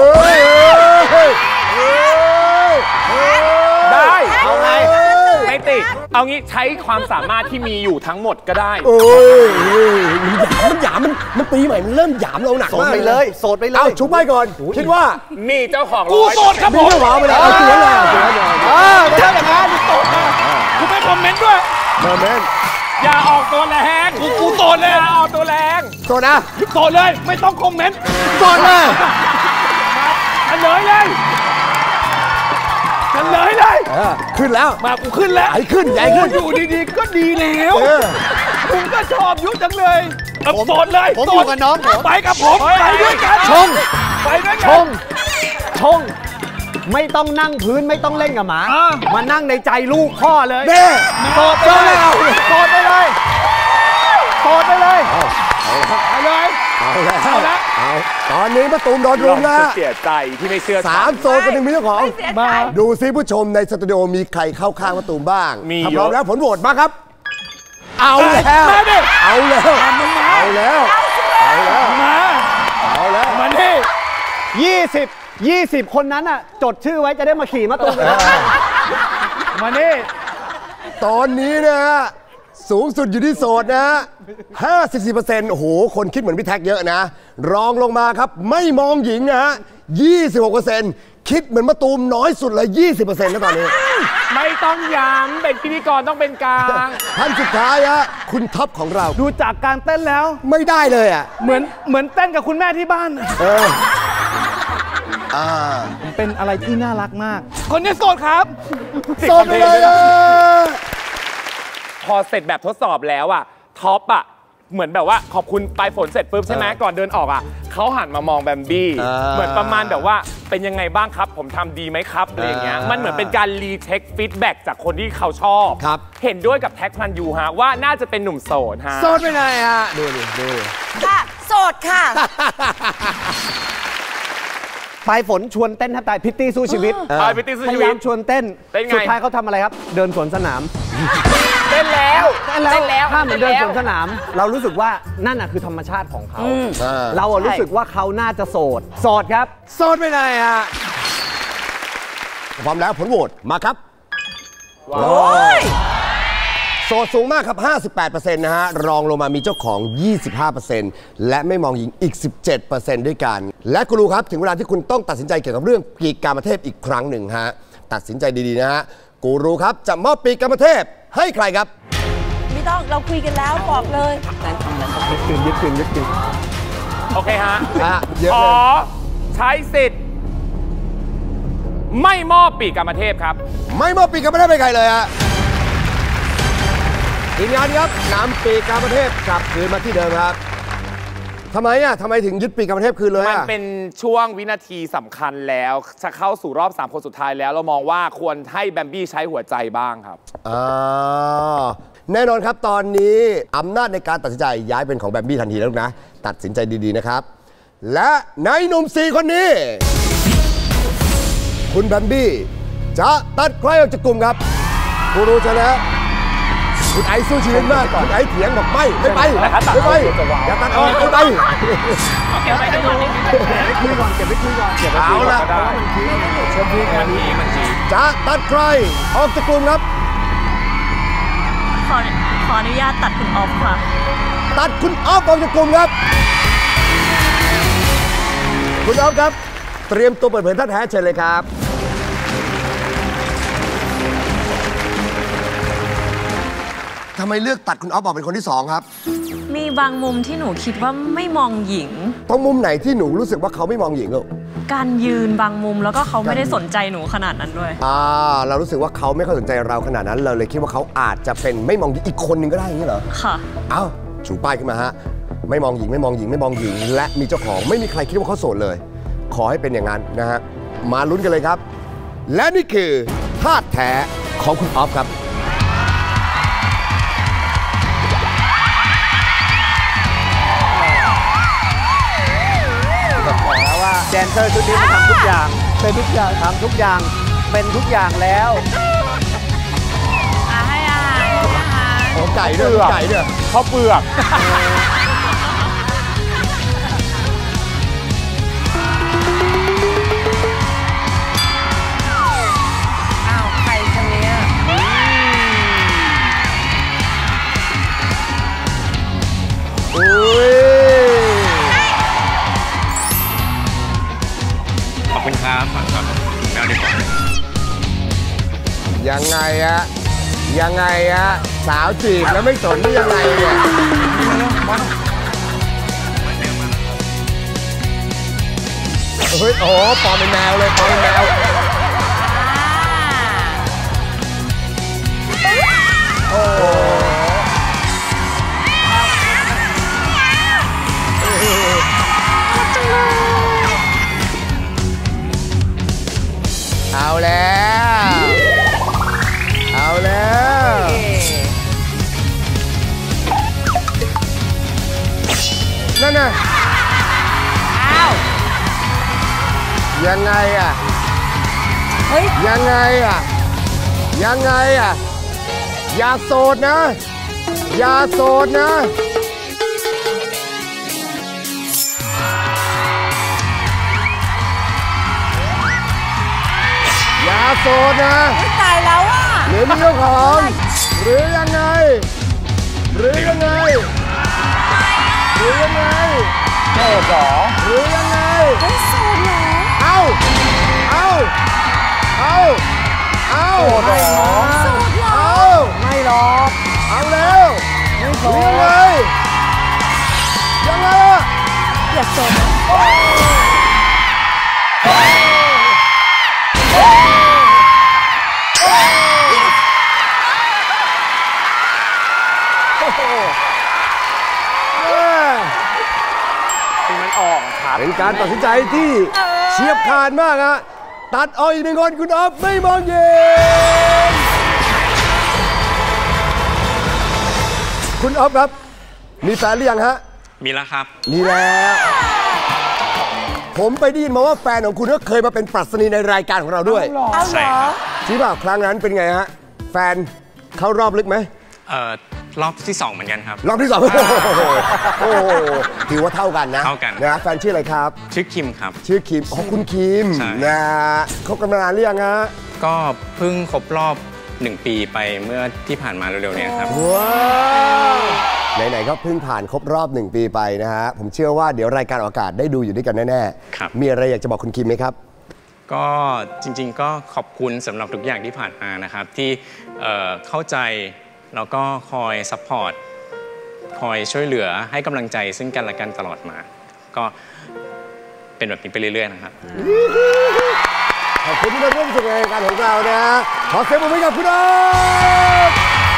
ได้เอาไงไม่ติดเอางี้ใช้ความสามารถที่มีอยู่ทั้งหมดก็ได้มันหยามมันปีใหม่มันเริ่มหยามเราหนักมากโสดไปเลยเอาชุบไปก่อนคิดว่ามีเจ้าของกูโสดครับผมมีเจ้าของไปแล้วสวยเลยไม่ใช่แบบนั้นโสดกูไม่คอมเมนต์ด้วยอย่าออกตัวแรงกูโสดเลยอย่าออกตัวแรงโสดนะโสดเลยไม่ต้องคอมเมนต์โสดเลยอันเลยขึ้นแล้วมากูขึ้นแล้วใหญ่ขึ้นอยู่ดีๆก็ดีแล้วผมก็ชอบยุจังเลยโสดเลยผมอยู่กับน้องไปกับผมไปด้วยกันไปด้วยกันชงไม่ต้องนั่งพื้นไม่ต้องเล่นกับหมามานั่งในใจลูกพ่อเลยโสดไปเลยตอนนี้ประตูโดนรุมแล้วเสียใจที่ไม่เชื่อ 3โซนกัน1มีเจ้าของดูซิผู้ชมในสตูดิโอมีใครเข้าข้างประตูบ้างถ้าพร้อมแล้วผลโหวตมาครับเอาแล้วมาดิ20 คนนั้นอ่ะจดชื่อไว้จะได้มาขี่มาตูมมานี่ตอนนี้นะฮะสูงสุดอยู่ที่โสดนะ 54%โอ้โหคนคิดเหมือนพี่แท็กเยอะนะรองลงมาครับไม่มองหญิงนะฮะ 26%คิดเหมือนมะตูมน้อยสุดเลย 20% นะตอนนี้ไม่ต้องย้ำเป็นพิธีกรต้องเป็นกลางท่านสุดท้ายอะคุณท็อปของเราดูจากการเต้นแล้วไม่ได้เลยอะเหมือนเต้นกับคุณแม่ที่บ้านเป็นอะไรที่น่ารักมากคนนี้โสดครับโสดเลยพอเสร็จแบบทดสอบแล้วอะท็อปอะเหมือนแบบว่าขอบคุณปลายฝนเสร็จปุ๊บใช่ไหมก่อนเดินออกอะเขาหันมามองแบมบี้เหมือนประมาณแบบว่าเป็นยังไงบ้างครับผมทำดีไหมครับอะไรอย่างเงี้ยมันเหมือนเป็นการรีเช็คฟีดแบ็กจากคนที่เขาชอบเห็นด้วยกับแท็กพลันยูฮะว่าน่าจะเป็นหนุ่มโสดฮะโสดไปไหนฮะดูค่ะโสดค่ะปลายฝนชวนเต้นแทบตายพิตตี้สู้ชีวิตพยายามชวนเต้นสุดท้ายเขาทำอะไรครับเดินสวนสนามเต้นแล้วถ้าเหมือนเดินสวนสนามเรารู้สึกว่านั่นน่ะคือธรรมชาติของเขาเรารู้สึกว่าเขาน่าจะโสดครับโสดไปไหนฮะพร้อมแล้วผลโหวตมาครับโสดสูงมากครับ 58% นะฮะรองลงมามีเจ้าของ 25% และไม่มองหญิงอีก 17% ด้วยกันและกูรูครับถึงเวลาที่คุณต้องตัดสินใจเกี่ยวกับเรื่องปีกกามเทพอีกครั้งหนึ่งฮะตัดสินใจดีๆนะฮะกูรูครับจะมอบปีกกามเทพให้ใครครับไม่ต้องเราคุยกันแล้วบอกเลยยึดคืนโอเคฮะขอใช้สิทธิ์ไม่มอบปีกกามเทพครับไม่มอบปีกกามเทพให้ใครเลยฮะทีมงานครับนำปีกกามเทพกลับคืนมาที่เดิมครับทำไมถึงยึดปีกกามเทพคืนเลยมันเป็นช่วงวินาทีสำคัญแล้วจะเข้าสู่รอบ3คนสุดท้ายแล้วเรามองว่าควรให้แบมบี้ใช้หัวใจบ้างครับแน่นอนครับตอนนี้อำนาจในการตัดสินใจย้ายเป็นของแบมบี้ทันทีแล้วนะตัดสินใจดีๆนะครับและในหนุ่ม4คนนี้คุณแบมบี้จะตัดใครออกจากกลุ่มครับกูรู้จะแล้วคุณไอซ์สู้ชีวิตมากคุณไอซ์เถียงบอกไม่ไปอย่าตัดออกไปเก็บไปคุยก่อนเอาละจะตัดใครออกจากกลุ่มครับขออนุญาตตัดคุณออฟค่ะตัดคุณออฟออกจากกลุ่มครับคุณออฟครับเตรียมตัวเปิดเผยท่าแท้เชิญเลยครับทำไมเลือกตัดคุณออฟออกเป็นคนที่2ครับมีบางมุมที่หนูคิดว่าไม่มองหญิงตรงมุมไหนที่หนูรู้สึกว่าเขาไม่มองหญิงลูกการยืนบางมุมแล้วก็เขาไม่ได้สนใจหนูขนาดนั้นด้วยเรารู้สึกว่าเขาไม่ค่อยสนใจเราขนาดนั้นเราเลยคิดว่าเขาอาจจะเป็นไม่มองหญิงอีกคนนึงก็ได้อย่างนี้เหรอค่ะชูป้ายขึ้นมาฮะไม่มองหญิงไม่มองหญิงไม่มองหญิงและมีเจ้าของไม่มีใครคิดว่าเขาโสดเลยขอให้เป็นอย่างนั้นนะฮะมาลุ้นกันเลยครับและนี่คือธาตุแท้ของคุณออฟครับแดนเซอร์ชุดนี้มาทำทุกอย่างเป็นทุกอย่างทำทุกอย่างเป็นทุกอย่างแล้วให้อาหารโอ้ไก่ด้วยข้าวเปลือกไข่คนนี้ขอบคุณครับฝากแมวดีกว่ายังไงสาวจีบแล้วไม่สนนี่ยังไงเนี่ยเฮ้ยโอ้ปอมเป็นแมวเลยปอมเป็นแมวโอ้เอาแล้วนั่นน่ะยังไงอย่าโสดนะอย่าโสดนะตายแล้วอ่ะหรือมีเจ้าของหรือยังไงหรือยังไงหรือยังไงโสดเหรอหรือยังไงเฮ้ยโสดเหรอเอาโสดเหรอไม่หรอกเอาแล้วไม่โสดยังไงอย่าโสดมันออกครับเป็นการตัดสินใจที่เฉียบขาดมากฮะตัดออกอีกหนึ่งคนคุณอ๊อฟไม่มองเย็นคุณอ๊อฟครับมีแฟนหรือยังฮะมีแล้วครับมีแล้วผมไปได้ยินมาว่าแฟนของคุณก็เคยมาเป็นปรัชนีในรายการของเราด้วยใช่ครับที่แบบครั้งนั้นเป็นไงฮะแฟนเข้ารอบลึกไหมรอบที่2เหมือนกันครับรอบที่2โอ้โหถือว่าเท่ากันนะนะแฟนชื่ออะไรครับชื่อคิมครับชื่อคิมคุณคิมนะคบกันมานานหรือยังฮะก็เพิ่งครบรอบ1 ปีไปเมื่อที่ผ่านมาเร็วๆนี้ครับว้าวไหนๆก็เพิ่งผ่านครบรอบ1 ปีไปนะฮะผมเชื่อว่าเดี๋ยวรายการออกอากาศได้ดูอยู่ด้วยกันแน่ๆมีอะไรอยากจะบอกคุณคิมไหมครับก็จริงๆก็ขอบคุณสำหรับทุกอย่างที่ผ่านมานะครับที่เข้าใจแล้วก็คอยซัพพอร์ตคอยช่วยเหลือให้กำลังใจซึ่งกันและกันตลอดมาก็เป็นแบบนี้ไปเรื่อยๆนะครับขอบคุณที่มาร่วมสนุกในรายการของเรานะขอเสียงปรบมือให้กับคุณอ๊อฟ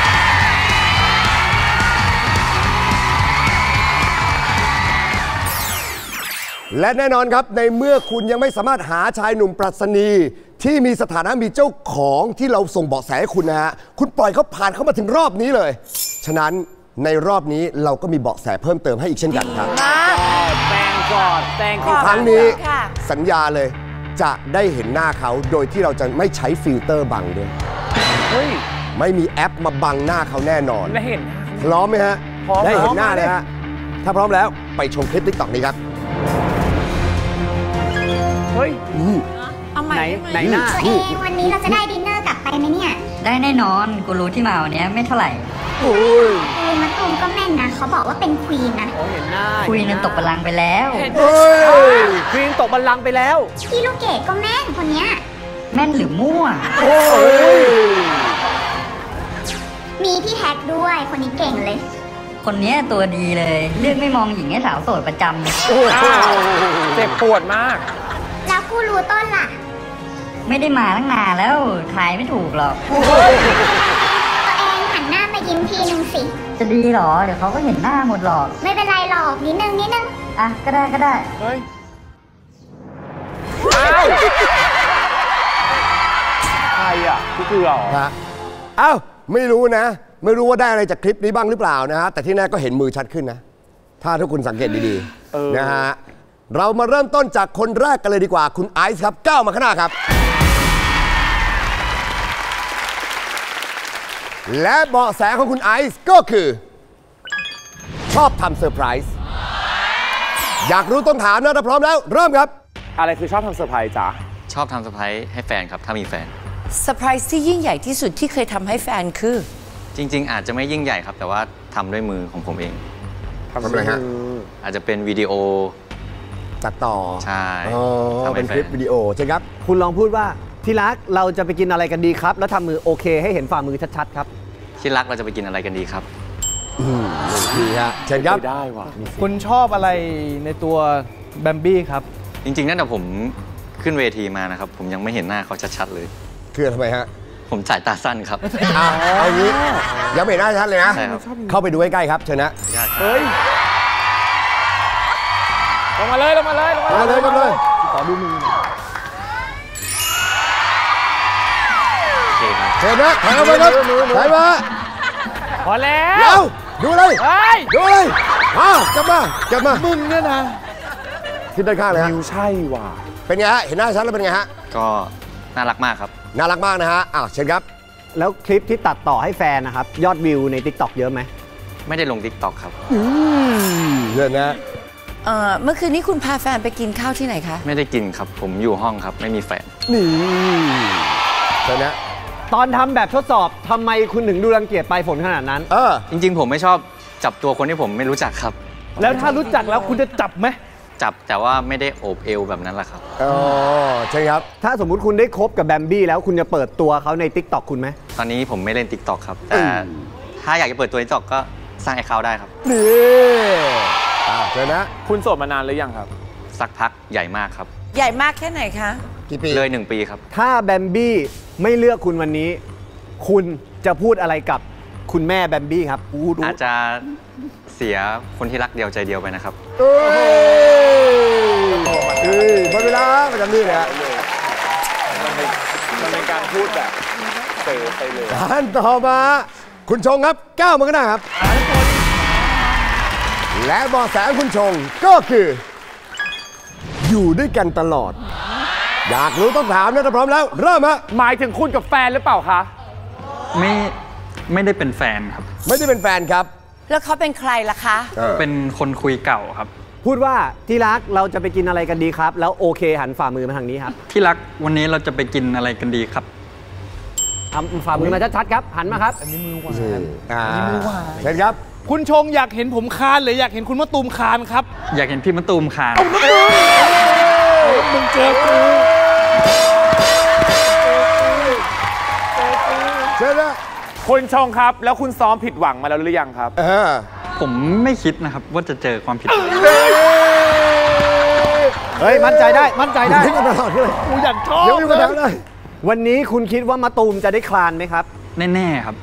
และแน่นอนครับในเมื่อคุณยังไม่สามารถหาชายหนุ่มปรัชนีที่มีสถานะมีเจ้าของที่เราส่งเบาะแสให้คุณนะฮะคุณปล่อยเขาผ่านเข้ามาถึงรอบนี้เลยฉะนั้นในรอบนี้เราก็มีเบาะแสเพิ่มเติมให้อีกเช่นกันครับแตงก่อนครั้งนี้สัญญาเลยจะได้เห็นหน้าเขาโดยที่เราจะไม่ใช้ฟิลเตอร์บังด้วยไม่มีแอปมาบังหน้าเขาแน่นอนได้เห็นพร้อมไหมฮะได้เห็นหน้าเลยฮะถ้าพร้อมแล้วไปชมคลิป TikTok นี้ครับเฮ้ยเอาใหม่ไหนหน้าตัวเองวันนี้เราจะได้ดินเนอร์กลับไปไหมเนี่ยได้แน่นอนกูรู้ที่มาวันนี้ไม่เท่าไหร่กูมาตูมก็แม่นนะเขาบอกว่าเป็นควีนนะเห็นหน้าควีนนั้นตกบัลลังก์ไปแล้วควีนตกบัลลังก์ไปแล้วพี่ลูกเกดก็แม่นคนเนี้ยแม่นหรือมั่วมีพี่แท็กด้วยคนนี้เก่งเลยคนนี้ตัวดีเลยเลือกไม่มองหญิงให้สาวโสดประจำเจ็บปวดมากแล้วกูรู้ต้นล่ะไม่ได้มาตั้งนานแล้วทายไม่ถูกหรอกตัวเองหันหน้ามายิ้มทีนึงสิจะดีหรอเดี๋ยวเขาก็เห็นหน้าหมดหรอกไม่เป็นไรหรอกนิดนึงอ่ะก็ได้เฮ้ยใครอ่ะพี่เกลือเหรออ้าวไม่รู้นะไม่รู้ว่าได้อะไรจากคลิปนี้บ้างหรือเปล่านะฮะแต่ที่แน่ก็เห็นมือชัดขึ้นนะถ้าทุกคนสังเกตดีๆนะฮะเรามาเริ่มต้นจากคนแรกกันเลยดีกว่าคุณไอซ์ครับก้าวมาข้างหน้าครับและเบาะแสของคุณไอซ์ก็คือชอบทำเซอร์ไพรส์อยากรู้ต้องถามนะถ้าพร้อมแล้วเริ่มครับอะไรคือชอบทำเซอร์ไพรส์จ๊ะชอบทำเซอร์ไพรส์ให้แฟนครับถ้ามีแฟนเซอร์ไพรส์ที่ยิ่งใหญ่ที่สุดที่เคยทำให้แฟนคือจริงๆอาจจะไม่ยิ่งใหญ่ครับแต่ว่าทำด้วยมือของผมเองทำอะไรฮะอาจจะเป็นวิดีโอตัดต่อใช่เป็นคลิปวิดีโอใช่ครับคุณลองพูดว่าที่รักเราจะไปกินอะไรกันดีครับแล้วทำมือโอเคให้เห็นฝ่ามือชัดๆครับที่รักเราจะไปกินอะไรกันดีครับดีฮะเชิญครับได้ว่ะคุณชอบอะไรในตัวแบมบี้ครับจริงๆนั่นแต่ผมขึ้นเวทีมานะครับผมยังไม่เห็นหน้าเขาชัดๆเลยคือทำไมฮะผมสายตาสั้นครับเอางี้ยังไม่เห็นหน้าชัดเลยนะเข้าไปดูใกล้ๆครับเชิญนะเฮ้ยลงมาเลยขอดูมือเชิญนะถ่ายมาครับถ่ายมาพอแล้วดูเลยกลับมามึงเนี่ยนะขึ้นด้านข้างเลยฮะใช่ว่ะเป็นไงฮะเห็นหน้าชัดแล้วเป็นไงฮะก็น่ารักมากครับน่ารักมากนะฮะเชิญครับแล้วคลิปที่ตัดต่อให้แฟนนะครับยอดวิวใน TikTok เยอะไหมไม่ได้ลง TikTok ครับเยอะนะเมื่อคืนนี้คุณพาแฟนไปกินข้าวที่ไหนคะไม่ได้กินครับผมอยู่ห้องครับไม่มีแฟนนี่เชิญนะตอนทำแบบทดสอบทำไมคุณถึงดูรังเกียจปลายฝนขนาดนั้นจริงๆผมไม่ชอบจับตัวคนที่ผมไม่รู้จักครับแล้วถ้ารู้จักแล้วคุณจะจับไหมจับแต่ว่าไม่ได้โอบเอวแบบนั้นแหละครับใช่ครับถ้าสมมุติคุณได้คบกับแบมบี้แล้วคุณจะเปิดตัวเขาใน TikTok คุณไหมตอนนี้ผมไม่เล่น TikTok ครับแต่ถ้าอยากจะเปิดตัว TikTok ก็สร้าง account ได้ครับนี่เจอนะคุณโสดมานานหรือยังครับสักพักใหญ่มากครับใหญ่มากแค่ไหนคะกี่ปีเลย1 ปีครับถ้าแบมบี้ไม่เลือกคุณวันนี้คุณจะพูดอะไรกับคุณแม่แบมบี้ครับอาจจะเสียคนที่รักเดียวใจเดียวไปนะครับหมดเวลาประจำนี่เลยฮะมันเป็นการพูดแบบเป๋ไปเลยท่านต่อมาคุณชงครับก้าวมาข้างหน้าครับและเบาะแสคุณชงก็คืออยู่ด้วยกันตลอดอยากรู้ต้องถามนะถ้าพร้อมแล้วเริ่มฮะหมายถึงคุณกับแฟนหรือเปล่าคะไม่ได้เป็นแฟนครับไม่ได้เป็นแฟนครับแล้วเขาเป็นใครล่ะคะเป็นคนคุยเก่าครับพูดว่าที่รักเราจะไปกินอะไรกันดีครับแล้วโอเคหันฝ่ามือมาทางนี้ครับที่รักวันนี้เราจะไปกินอะไรกันดีครับฝ่ามือมาชัดๆครับหันมาครับอันนี้มือหวานอันนี้มือหวานเช่นครับคุณชงอยากเห็นผมคานหรืออยากเห็นคุณมะตูมคานครับอยากเห็นพี่มะตูมคานมึงเจอกูเช่นนะคุณชงครับแล้วคุณซ้อมผิดหวังมาแล้วหรือยังครับผมไม่คิดนะครับว่าจะเจอความผิดหวังเฮ้ยมั่นใจได้มั่นใจได้ตลอดเลยกูอยากชอบเลยวันนี้คุณคิดว่ามะตูมจะได้คลานไหมครับแน่ๆครับ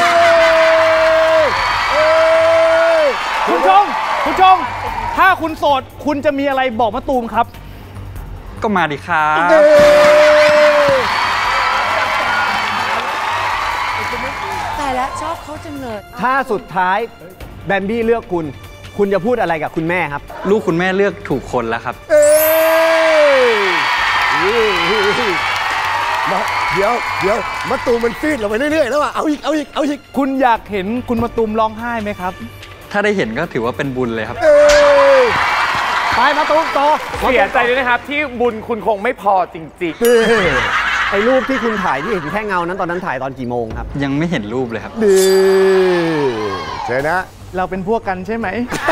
คุณชงถ้าคุณโสดคุณจะมีอะไรบอกมะตูมครับก็มาดิครับตายแล้วชอบเขาจังเลยถ้าสุดท้ายแบมบี้เลือกคุณจะพูดอะไรกับคุณแม่ครับลูกคุณแม่เลือกถูกคนแล้วครับเดี๋ยวมะตูมมันฟีดเราไปเรื่อยๆแล้วอ่ะเอาอีกคุณอยากเห็นคุณมะตูมร้องไห้ไหมครับถ้าได้เห็นก็ถือว่าเป็นบุญเลยครับไปมะตูมต่อเสียใจด้วยนะครับที่บุญคุณคงไม่พอจริงๆไอ้รูปที่คุณถ่ายที่เห็นแค่เงานั้นตอนนั้นถ่ายตอนกี่โมงครับยังไม่เห็นรูปเลยครับดีเชิญนะเราเป็นพวกกันใช่ไหม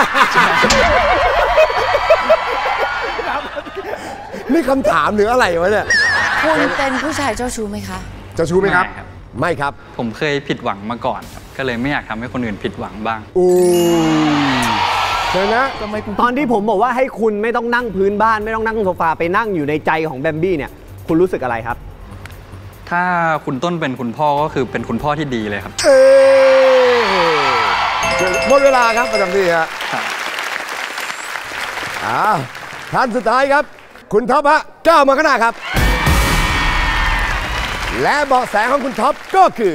นี่คำถามหรืออะไรวะเนี่ยคุณเป็นผู้ชายเจ้าชู้ไหมคะเจ้าชู้ไหมครับไม่ครับผมเคยผิดหวังมาก่อนครับก็เลยไม่อยากทำให้คนอื่นผิดหวังบ้างเชิญนะตอนที่ผมบอกว่าให้คุณไม่ต้องนั่งพื้นบ้านไม่ต้องนั่งโซฟาไปนั่งอยู่ในใจของแบมบี้เนี่ยคุณรู้สึกอะไรครับถ้าคุณต้นเป็นคุณพ่อก็คือเป็นคุณพ่อที่ดีเลยครับหมดเวลาครับประจำที่ฮะท่านสุดท้ายครับคุณท็อปฮะก้าวมาข้างหน้าครับและเบาะแสของคุณท็อปก็คือ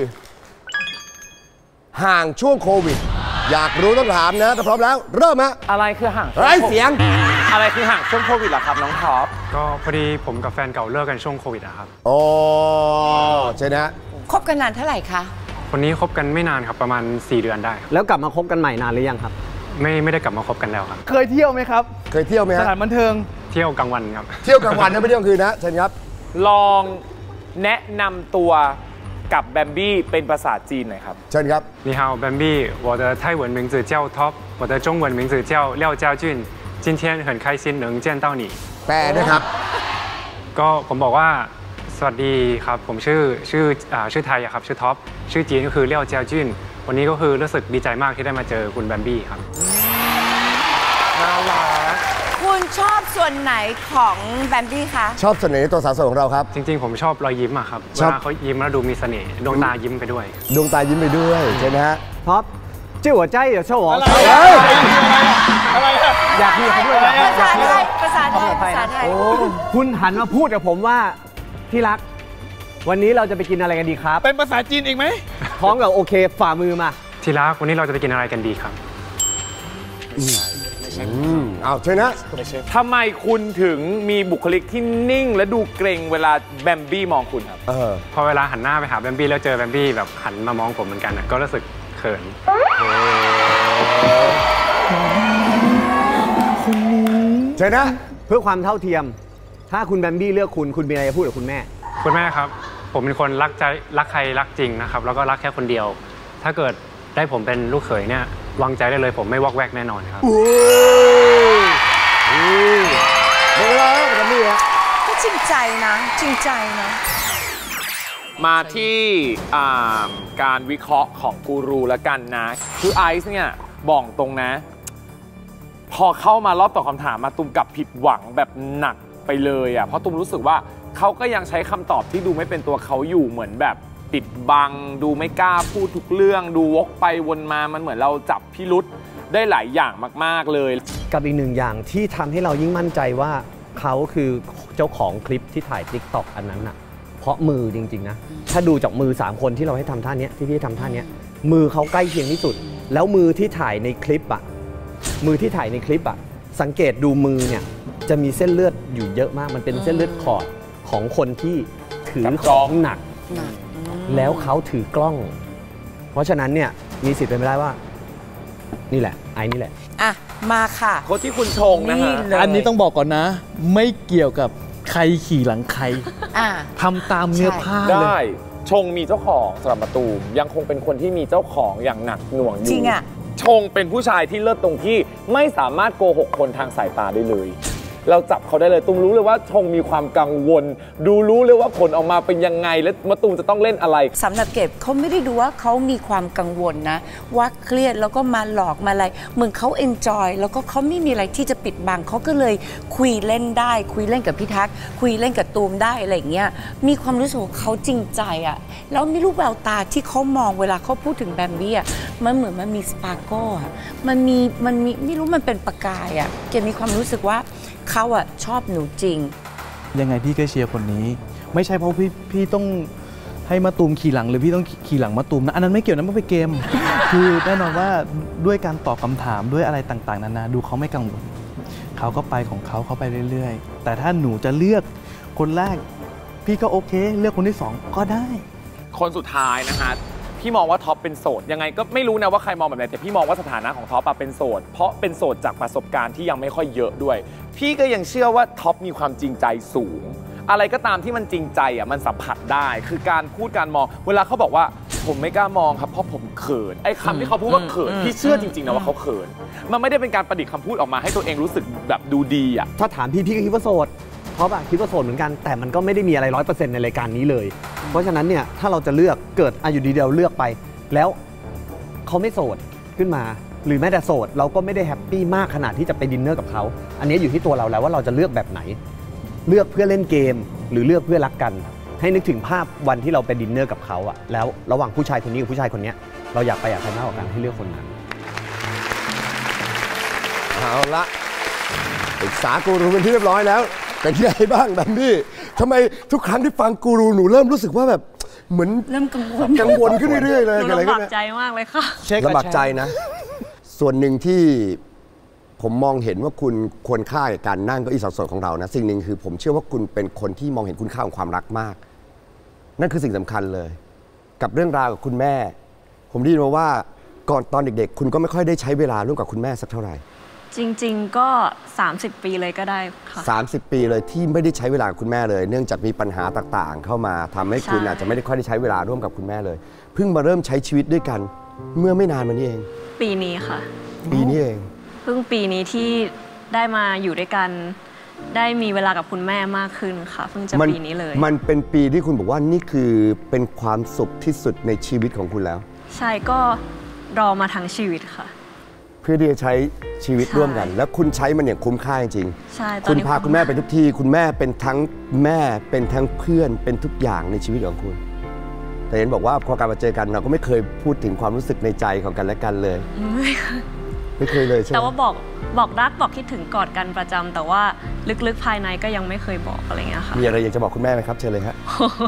ห่างช่วงโควิดอยากรู้ต้องถามนะถ้าพร้อมแล้วเริ่มฮะอะไรคือห่างไร้เสียงอะไรคือห่างช่วงโควิดล่ะครับน้องท็อปก็พอดีผมกับแฟนเก่าเลิกกันช่วงโควิดอะครับโอ้ใช่นะคบกันนานเท่าไหร่คะคนนี้คบกันไม่นานครับประมาณ4 เดือนได้แล้วกลับมาคบกันใหม่นานหรือยังครับไม่ได้กลับมาคบกันแล้วครับเคยเที่ยวไหมครับเคยเที่ยวไหมสถานบันเทิงเที่ยวกลางวันครับเที่ยวกลางวันนะไม่เที่ยวกลางคืนนะเชิญครับลองแนะนำตัวกับแบมบี้เป็นภาษาจีนหน่อยครับเชิญครับ你好Bambi我的泰文名字叫 Top 我的中文名字叫廖家俊今天很开心能见到你แปลนะครับก็ผมบอกว่าสวัสดีครับผมชื่อไทยครับชื่อท็อปชื่อจีนก็คือเลี่ยวเจียวจิ้นวันนี้ก็คือรู้สึกดีใจมากที่ได้มาเจอคุณแบมบี้ครับน่ารักคุณชอบส่วนไหนของแบมบี้คะชอบเสน่ห์ตัวสาวสวยของเราครับจริงๆผมชอบรอยยิ้มอะครับเวลาเขายิ้มแล้วดูมีเสน่ห์ดวงตายิ้มไปด้วยดวงตายิ้มไปด้วยใช่ไหมฮะท็อปชื่อหัวใจเดี๋ยวโชว์อะไรอยากมีเขาด้วยภาษาไทยภาษาไทยคุณหันมาพูดกับผมว่าที่รักวันนี้เราจะไปกินอะไรกันดีครับเป็นภาษาจีนอีกไหมพร้อมกับโอเคฝ่ามือมาที่รักวันนี้เราจะไปกินอะไรกันดีครับเอาเชิญนะทำไมคุณถึงมีบุคลิกที่นิ่งและดูเกรงเวลาแบมบี้มองคุณครับพอเวลาหันหน้าไปหาแบมบี้แล้วเจอแบมบี้แบบหันมามองผมเหมือนกันก็รู้สึกเขินเชิญนะเพื่อความเท่าเทียมถ้าคุณแบมบี้เลือกคุณมีอะไรจะพูดกับคุณแม่ครับผมเป็นคนรักใครรักจริงนะครับแล้วก็รักแค่คนเดียวถ้าเกิดได้ผมเป็นลูกเขยเนี่ยวางใจได้เลยผมไม่วอกแวกแน่นอนครับหมดเวลาแล้วกันนี่ฮะก็จริงใจนะจริงใจนะมาที่การวิเคราะห์ของกูรูแล้วกันนะคือไอซ์เนี่ยบอกตรงนะพอเข้ามารอบตอบคำถามมาตุ้มกลับผิดหวังแบบหนักไปเลยอ่ะเพราะตุ้มรู้สึกว่าเขาก็ยังใช้คำตอบที่ดูไม่เป็นตัวเขาอยู่เหมือนแบบปิดบังดูไม่กล้าพูดทุกเรื่องดูวกไปวนมามันเหมือนเราจับพิรุธได้หลายอย่างมากๆเลยกับอีกหนึ่งอย่างที่ทำให้เรายิ่งมั่นใจว่าเขาคือเจ้าของคลิปที่ถ่าย TikTok อันนั้นน่ะเพราะมือจริงๆนะถ้าดูจากมือ3คนที่เราให้ทำท่านี้ที่พี่ทำท่านี้มือเขาใกล้เคียงที่สุดแล้วมือที่ถ่ายในคลิปอ่ะสังเกตดูมือเนี่ยจะมีเส้นเลือดอยู่เยอะมากมันเป็นเส้นเลือดขอดของคนที่ถือของหนักแล้วเขาถือกล้องเพราะฉะนั้นเนี่ยมีสิทธิ์เป็นไปได้ว่านี่แหละไอ้นี่แหละอ่ะมาค่ะโค้ชที่คุณชงนะฮะอันนี้ต้องบอกก่อนนะไม่เกี่ยวกับใครขี่หลังใครทำตามเนื้อผ้าเลยได้ชงมีเจ้าของสำหรับมะตูมยังคงเป็นคนที่มีเจ้าของอย่างหนักหน่วงอยู่จริงอ่ะชงเป็นผู้ชายที่เลิศตรงที่ไม่สามารถโกหกคนทางสายตาได้เลยเราจับเขาได้เลยตุ้มรู้เลยว่าชงมีความกังวลดูรู้เลยว่าผลออกมาเป็นยังไงและมะตูมจะต้องเล่นอะไรสำหรับเก็บเขาไม่ได้ดูว่าเขามีความกังวลนะว่าเครียดแล้วก็มาหลอกมาอะไรเหมือนเขาเอนจอยแล้วก็เขาไม่มีอะไรที่จะปิดบังเขาก็เลยคุยเล่นได้คุยเล่นกับพี่ทักคุยเล่นกับตูมได้อะไรอย่างเงี้ยมีความรู้สึกว่าเขาจริงใจอ่ะแล้วมีรูปแววตาที่เขามองเวลาเขาพูดถึงแบมบี้อ่ะมันเหมือนมันมีสปาร์โก้อ่ะมันมีไม่รู้มันเป็นประกายอ่ะเก็บมีความรู้สึกว่าเขาอะชอบหนูจริงยังไงพี่ก็เชียร์คนนี้ไม่ใช่เพราะพี่ต้องให้มะตูมขี่หลังหรือพี่ต้องขี่หลังมะตูมนะอันนั้นไม่เกี่ยวนะมันเป็นเกม คือแน่นอนว่าด้วยการตอบคำถามด้วยอะไรต่างๆนานาดูเขาไม่กังวลเขาก็ไปของเขาไปเรื่อยๆแต่ถ้าหนูจะเลือกคนแรกพี่ก็โอเคเลือกคนที่2ก็ได้คนสุดท้ายนะฮะพี่มองว่าท็อปเป็นโสดยังไงก็ไม่รู้นะว่าใครมองแบบไหนแต่พี่มองว่าสถานะของท็อปเป็นโสดเพราะเป็นโสดจากประสบการณ์ที่ยังไม่ค่อยเยอะด้วยพี่ก็ยังเชื่อว่าท็อปมีความจริงใจสูงอะไรก็ตามที่มันจริงใจอ่ะมันสัมผัสได้คือการพูดการมองเวลาเขาบอกว่าผมไม่กล้ามองครับเพราะผมเขินไอ้คำที่เขาพูดว่าเขินพี่เชื่อจริงๆนะว่าเขาเขินมันไม่ได้เป็นการประดิษฐ์คำพูดออกมาให้ตัวเองรู้สึกแบบดูดีอ่ะถ้าถามพี่ก็คิดว่าโสดเพราะคิดว่าโสดเหมือนกันแต่มันก็ไม่ได้มีอะไร 100% ในรายการนี้เลยเพราะฉะนั้นเนี่ยถ้าเราจะเลือกเกิดอยู่ดีเดียวเลือกไปแล้วเขาไม่โสดขึ้นมาหรือแม้แต่โสดเราก็ไม่ได้แฮปปี้มากขนาดที่จะไปดินเนอร์กับเขาอันนี้อยู่ที่ตัวเราแล้วว่าเราจะเลือกแบบไหนเลือกเพื่อเล่นเกมหรือเลือกเพื่อรักกันให้นึกถึงภาพวันที่เราไปดินเนอร์กับเขาอะแล้วระหว่างผู้ชายคนนี้กับผู้ชายคนนี้เราอยากไปอยากใครมากกว่ากันให้เลือกคนนั้นเอาละปรึกษากูรูเป็นที่เรียบร้อยแล้วเป็นยังไงบ้างแบมบี้ทำไมทุกครั้งที่ฟังกูรูหนูเริ่มรู้สึกว่าแบบเหมือนเริ่มกังวลขึ้นเรื่อยๆเลยลำบากใจมากเลยค่ะลำบากใจนะส่วนหนึ่งที่ผมมองเห็นว่าคุณควรค่ากับการนั่งเก้าอี้สดของเรานะสิ่งหนึ่งคือผมเชื่อว่าคุณเป็นคนที่มองเห็นคุณค่าของความรักมากนั่นคือสิ่งสำคัญเลยกับเรื่องราวกับคุณแม่ผมได้ยินมาว่าก่อนตอนเด็กๆคุณก็ไม่ค่อยได้ใช้เวลาร่วมกับคุณแม่สักเท่าไหร่จริงๆก็30 ปีเลยก็ได้ค่ะ 30 ปีเลยที่ไม่ได้ใช้เวลากับคุณแม่เลยเนื่องจากมีปัญหาต่างๆเข้ามาทำให้คุณอาจจะไม่ได้ค่อยได้ใช้เวลาร่วมกับคุณแม่เลยเพิ่งมาเริ่มใช้ชีวิตด้วยกันเมื่อไม่นานมานี้เองปีนี้ค่ะปีนี้เองเพิ่งปีนี้ที่ได้มาอยู่ด้วยกันได้มีเวลากับคุณแม่มากขึ้นค่ะเพิ่งจะปีนี้เลยมันเป็นปีที่คุณบอกว่านี่คือเป็นความสุขที่สุดในชีวิตของคุณแล้วใช่ก็รอมาทั้งชีวิตค่ะเพื่อที่จะใช้ชีวิตร่วมกันแล้วคุณใช้มันอย่างคุ้มค่าจริงใช่คุณพาคุณแม่ไปทุกที่คุณแม่เป็นทั้งแม่เป็นทั้งเพื่อนเป็นทุกอย่างในชีวิตของคุณแต่เห็นบอกว่าพอการมาเจอกันเราก็ไม่เคยพูดถึงความรู้สึกในใจของกันและกันเลยไม่เคยเลยใช่ไหมแต่ว่าบอกรักบอกคิดถึงกอดกันประจำแต่ว่าลึกๆภายในก็ยังไม่เคยบอกอะไรเงี้ยค่ะมีอะไรอยากจะบอกคุณแม่ไหมครับเชิญเลยครับ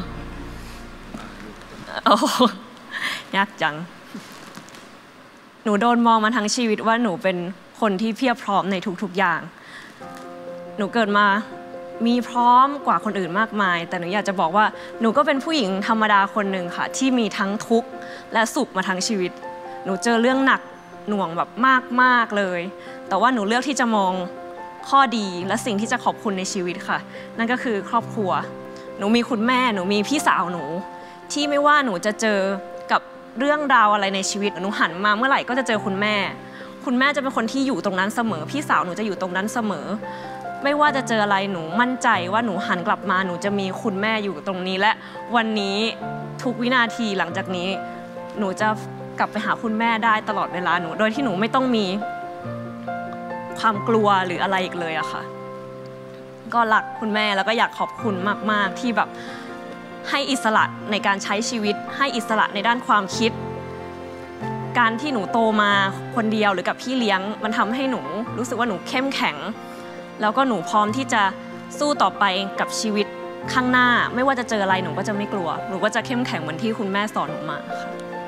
ยากจังหนูโดนมองมาทั้งชีวิตว่าหนูเป็นคนที่เพียบพร้อมในทุกๆอย่างหนูเกิดมามีพร้อมกว่าคนอื่นมากมายแต่หนูอยากจะบอกว่าหนูก็เป็นผู้หญิงธรรมดาคนหนึ่งค่ะที่มีทั้งทุกข์และสุขมาทั้งชีวิตหนูเจอเรื่องหนักหน่วงแบบมากๆเลยแต่ว่าหนูเลือกที่จะมองข้อดีและสิ่งที่จะขอบคุณในชีวิตค่ะนั่นก็คือครอบครัวหนูมีคุณแม่หนูมีพี่สาวหนูที่ไม่ว่าหนูจะเจอกับเรื่องราวอะไรในชีวิตหนูหันมาเมื่อไหร่ก็จะเจอคุณแม่จะเป็นคนที่อยู่ตรงนั้นเสมอพี่สาวหนูจะอยู่ตรงนั้นเสมอไม่ว่าจะเจออะไรหนูมั่นใจว่าหนูหันกลับมาหนูจะมีคุณแม่อยู่ตรงนี้และวันนี้ทุกวินาทีหลังจากนี้หนูจะกลับไปหาคุณแม่ได้ตลอดเวลาหนูโดยที่หนูไม่ต้องมีความกลัวหรืออะไรอีกเลยอะค่ะก็รักคุณแม่แล้วก็อยากขอบคุณมากๆที่แบบให้อิสระในการใช้ชีวิตให้อิสระในด้านความคิดการที่หนูโตมาคนเดียวหรือกับพี่เลี้ยงมันทำให้หนูรู้สึกว่าหนูเข้มแข็งแล้วก็หนูพร้อมที่จะสู้ต่อไปกับชีวิตข้างหน้าไม่ว่าจะเจออะไรหนูก็จะไม่กลัวหนูก็จะเข้มแข็งเหมือนที่คุณแม่สอนหนูมาค่ะ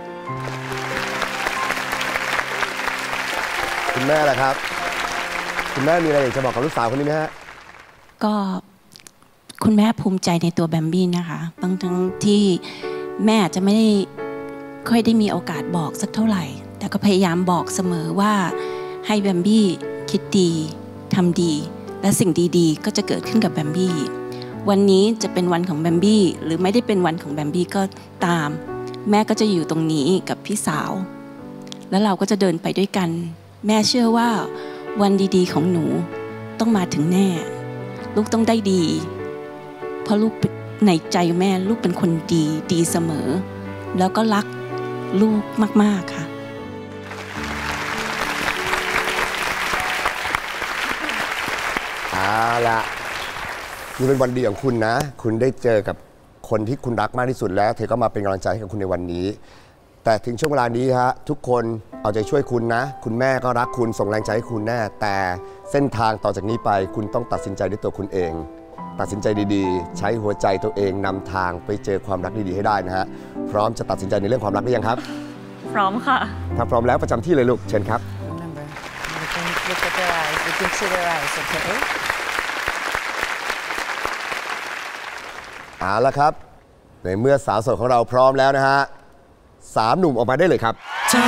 คุณแม่ล่ะครับคุณแม่มีอะไรอยากจะบอกกับลูกสาวคนนี้ไหมฮะก็คุณแม่ภูมิใจในตัวแบมบี้นะคะบางทั้งที่แม่อาจจะไม่ได้ค่อยได้มีโอกาสบอกสักเท่าไหร่แต่ก็พยายามบอกเสมอว่าให้แบมบี้คิดดีทำดีและสิ่งดีๆก็จะเกิดขึ้นกับแบมบี้วันนี้จะเป็นวันของแบมบี้หรือไม่ได้เป็นวันของแบมบี้ก็ตามแม่ก็จะอยู่ตรงนี้กับพี่สาวแล้วเราก็จะเดินไปด้วยกันแม่เชื่อว่าวันดีๆของหนูต้องมาถึงแน่ลูกต้องได้ดีเพราะลูกในใจแม่ลูกเป็นคนดีเสมอแล้วก็รักลูกมากๆค่ะเอาละนี่เป็นวันดีของคุณนะคุณได้เจอกับคนที่คุณรักมากที่สุดแล้วเธอก็มาเป็นกำลังใจให้กับคุณในวันนี้แต่ถึงช่วงเวลานี้ฮะทุกคนเอาใจช่วยคุณนะคุณแม่ก็รักคุณส่งแรงใจให้คุณแน่แต่เส้นทางต่อจากนี้ไปคุณต้องตัดสินใจด้วยตัวคุณเองตัดสินใจดีๆใช้หัวใจตัวเองนำทางไปเจอความรักดีๆให้ได้นะฮะพร้อมจะตัดสินใจในเรื่องความรักหรือยังครับพร้อมค่ะถ้าพร้อมแล้วประจำที่เลยลูกเชิญครับ Look at their eyes. You can see their eyes, okay? เอาละครับในเมื่อสาวโสดของเราพร้อมแล้วนะฮะ3 หนุ่มออกมาได้เลยครับ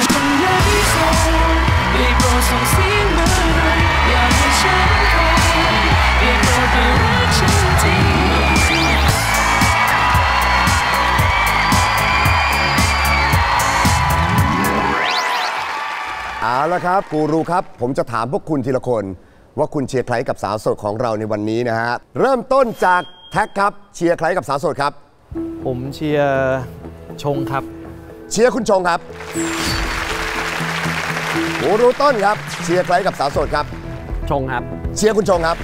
เอาละครับกูรูครับผมจะถามพวกคุณทีละคนว่าคุณเชียร์ใครกับสาวโสดของเราในวันนี้นะฮะเริ่มต้นจากแท็กครับเชียร์ใครกับสาวโสดครับผมเชียร์ชงครับเชียร์คุณชงครับกูรูต้นครับเชียร์ใครกับสาวโสดครับชงครับเชียร์คุณชงครับ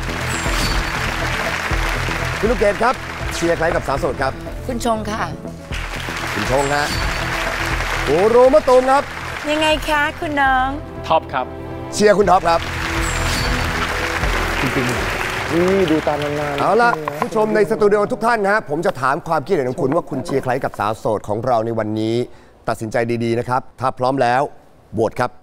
คุณลูกเกดครับเชียร์ใครกับสาวโสดครับคุณชงค่ะคุณชงฮะกูรูมะตูมครับยังไงคะคุณน้องท็อปครับเชียร์คุณท็อปครับจริงๆดูตามนานๆเอาละผู้ชมในสตูดิโอทุกท่านนะฮะผมจะถามความคิดเห็นของคุณว่าคุณเชียร์ใครกับสาวโสดของเราในวันนี้ตัดสินใจดีๆนะครับถ้าพร้อมแล้วโหวตครับ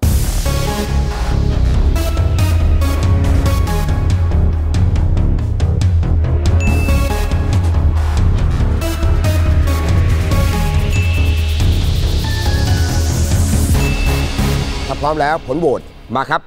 ถ้าพร้อมแล้วผลโหวตมาครับ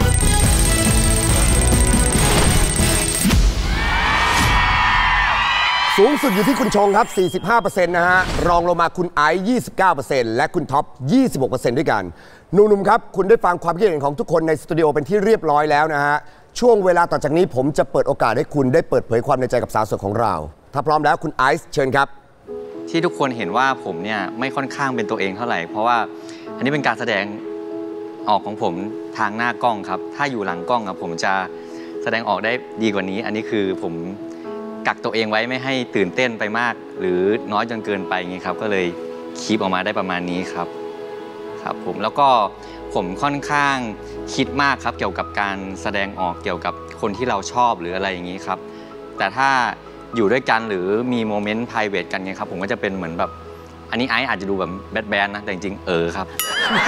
สูงสุดอยู่ที่คุณชงครับ 45% นะฮะรองลงมาคุณไอซ์ 29% และคุณท็อป 26% ด้วยกันหนุ่มๆครับคุณได้ฟังความคิดเห็นของทุกคนในสตูดิโอเป็นที่เรียบร้อยแล้วนะฮะช่วงเวลาต่อจากนี้ผมจะเปิดโอกาสให้คุณได้เปิดเผยความในใจกับสาวโสดของเราถ้าพร้อมแล้วคุณไอซ์เชิญครับที่ทุกคนเห็นว่าผมเนี่ยไม่ค่อนข้างเป็นตัวเองเท่าไหร่เพราะว่าอันนี้เป็นการแสดงออกของผมทางหน้ากล้องครับถ้าอยู่หลังกล้องครับผมจะแสดงออกได้ดีกว่านี้อันนี้คือผมกักตัวเองไว้ไม่ให้ตื่นเต้นไปมากหรือน้อยจนเกินไปอย่างนี้ครับก็เลยคีปออกมาได้ประมาณนี้ครับผมแล้วก็ผมค่อนข้างคิดมากครับเกี่ยวกับการแสดงออกเกี่ยวกับคนที่เราชอบหรืออะไรอย่างนี้ครับแต่ถ้าอยู่ด้วยกันหรือมีโมเมนต์ private กันไงครับผมก็จะเป็นเหมือนแบบอันนี้ไอซ์อาจจะดูแบบแบดนะแต่จริงๆครับ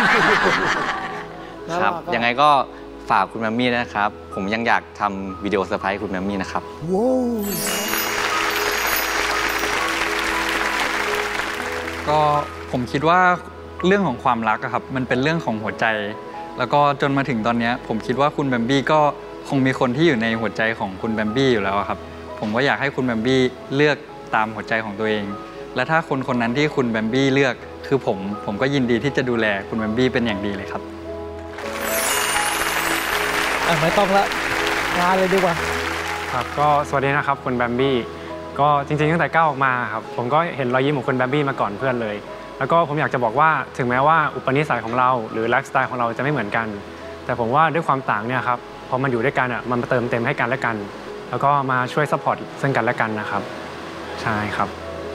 ครับยังไงก็ฝากคุณแมมมี่นะครับผมยังอยากทำวิดีโอเซอร์ไพรส์คุณแมมมี่นะครับก็ผมคิดว่าเรื่องของความรักครับมันเป็นเรื่องของหัวใจแล้วก็จนมาถึงตอนนี้ผมคิดว่าคุณแบมบี้ก็คงมีคนที่อยู่ในหัวใจของคุณแบมบี้อยู่แล้วครับผมก็อยากให้คุณแบมบี้เลือกตามหัวใจของตัวเอง และถ้าคนคนนั้นที่คุณแบมบี้เลือกคือผมก็ยินดีที่จะดูแลคุณแบมบี้เป็นอย่างดีเลยครับไม่ต้องละมาเลยดีกว่าครับก็สวัสดีนะครับคุณแบมบี้ก็จริงๆตั้งแต่ก้าวออกมาครับผมก็เห็นรอยยิ้มของคุณแบมบี้มาก่อนเพื่อนเลยแล้วก็ผมอยากจะบอกว่าถึงแม้ว่าอุปนิสัยของเราหรือไลฟ์สไตล์ของเราจะไม่เหมือนกันแต่ผมว่าด้วยความต่างเนี่ยครับพอมันอยู่ด้วยกันอ่ะมันมาเติมเต็มให้กันและกันแล้วก็มาช่วยซัพพอร์ตซึ่งกันและกันนะครับใช่ครับ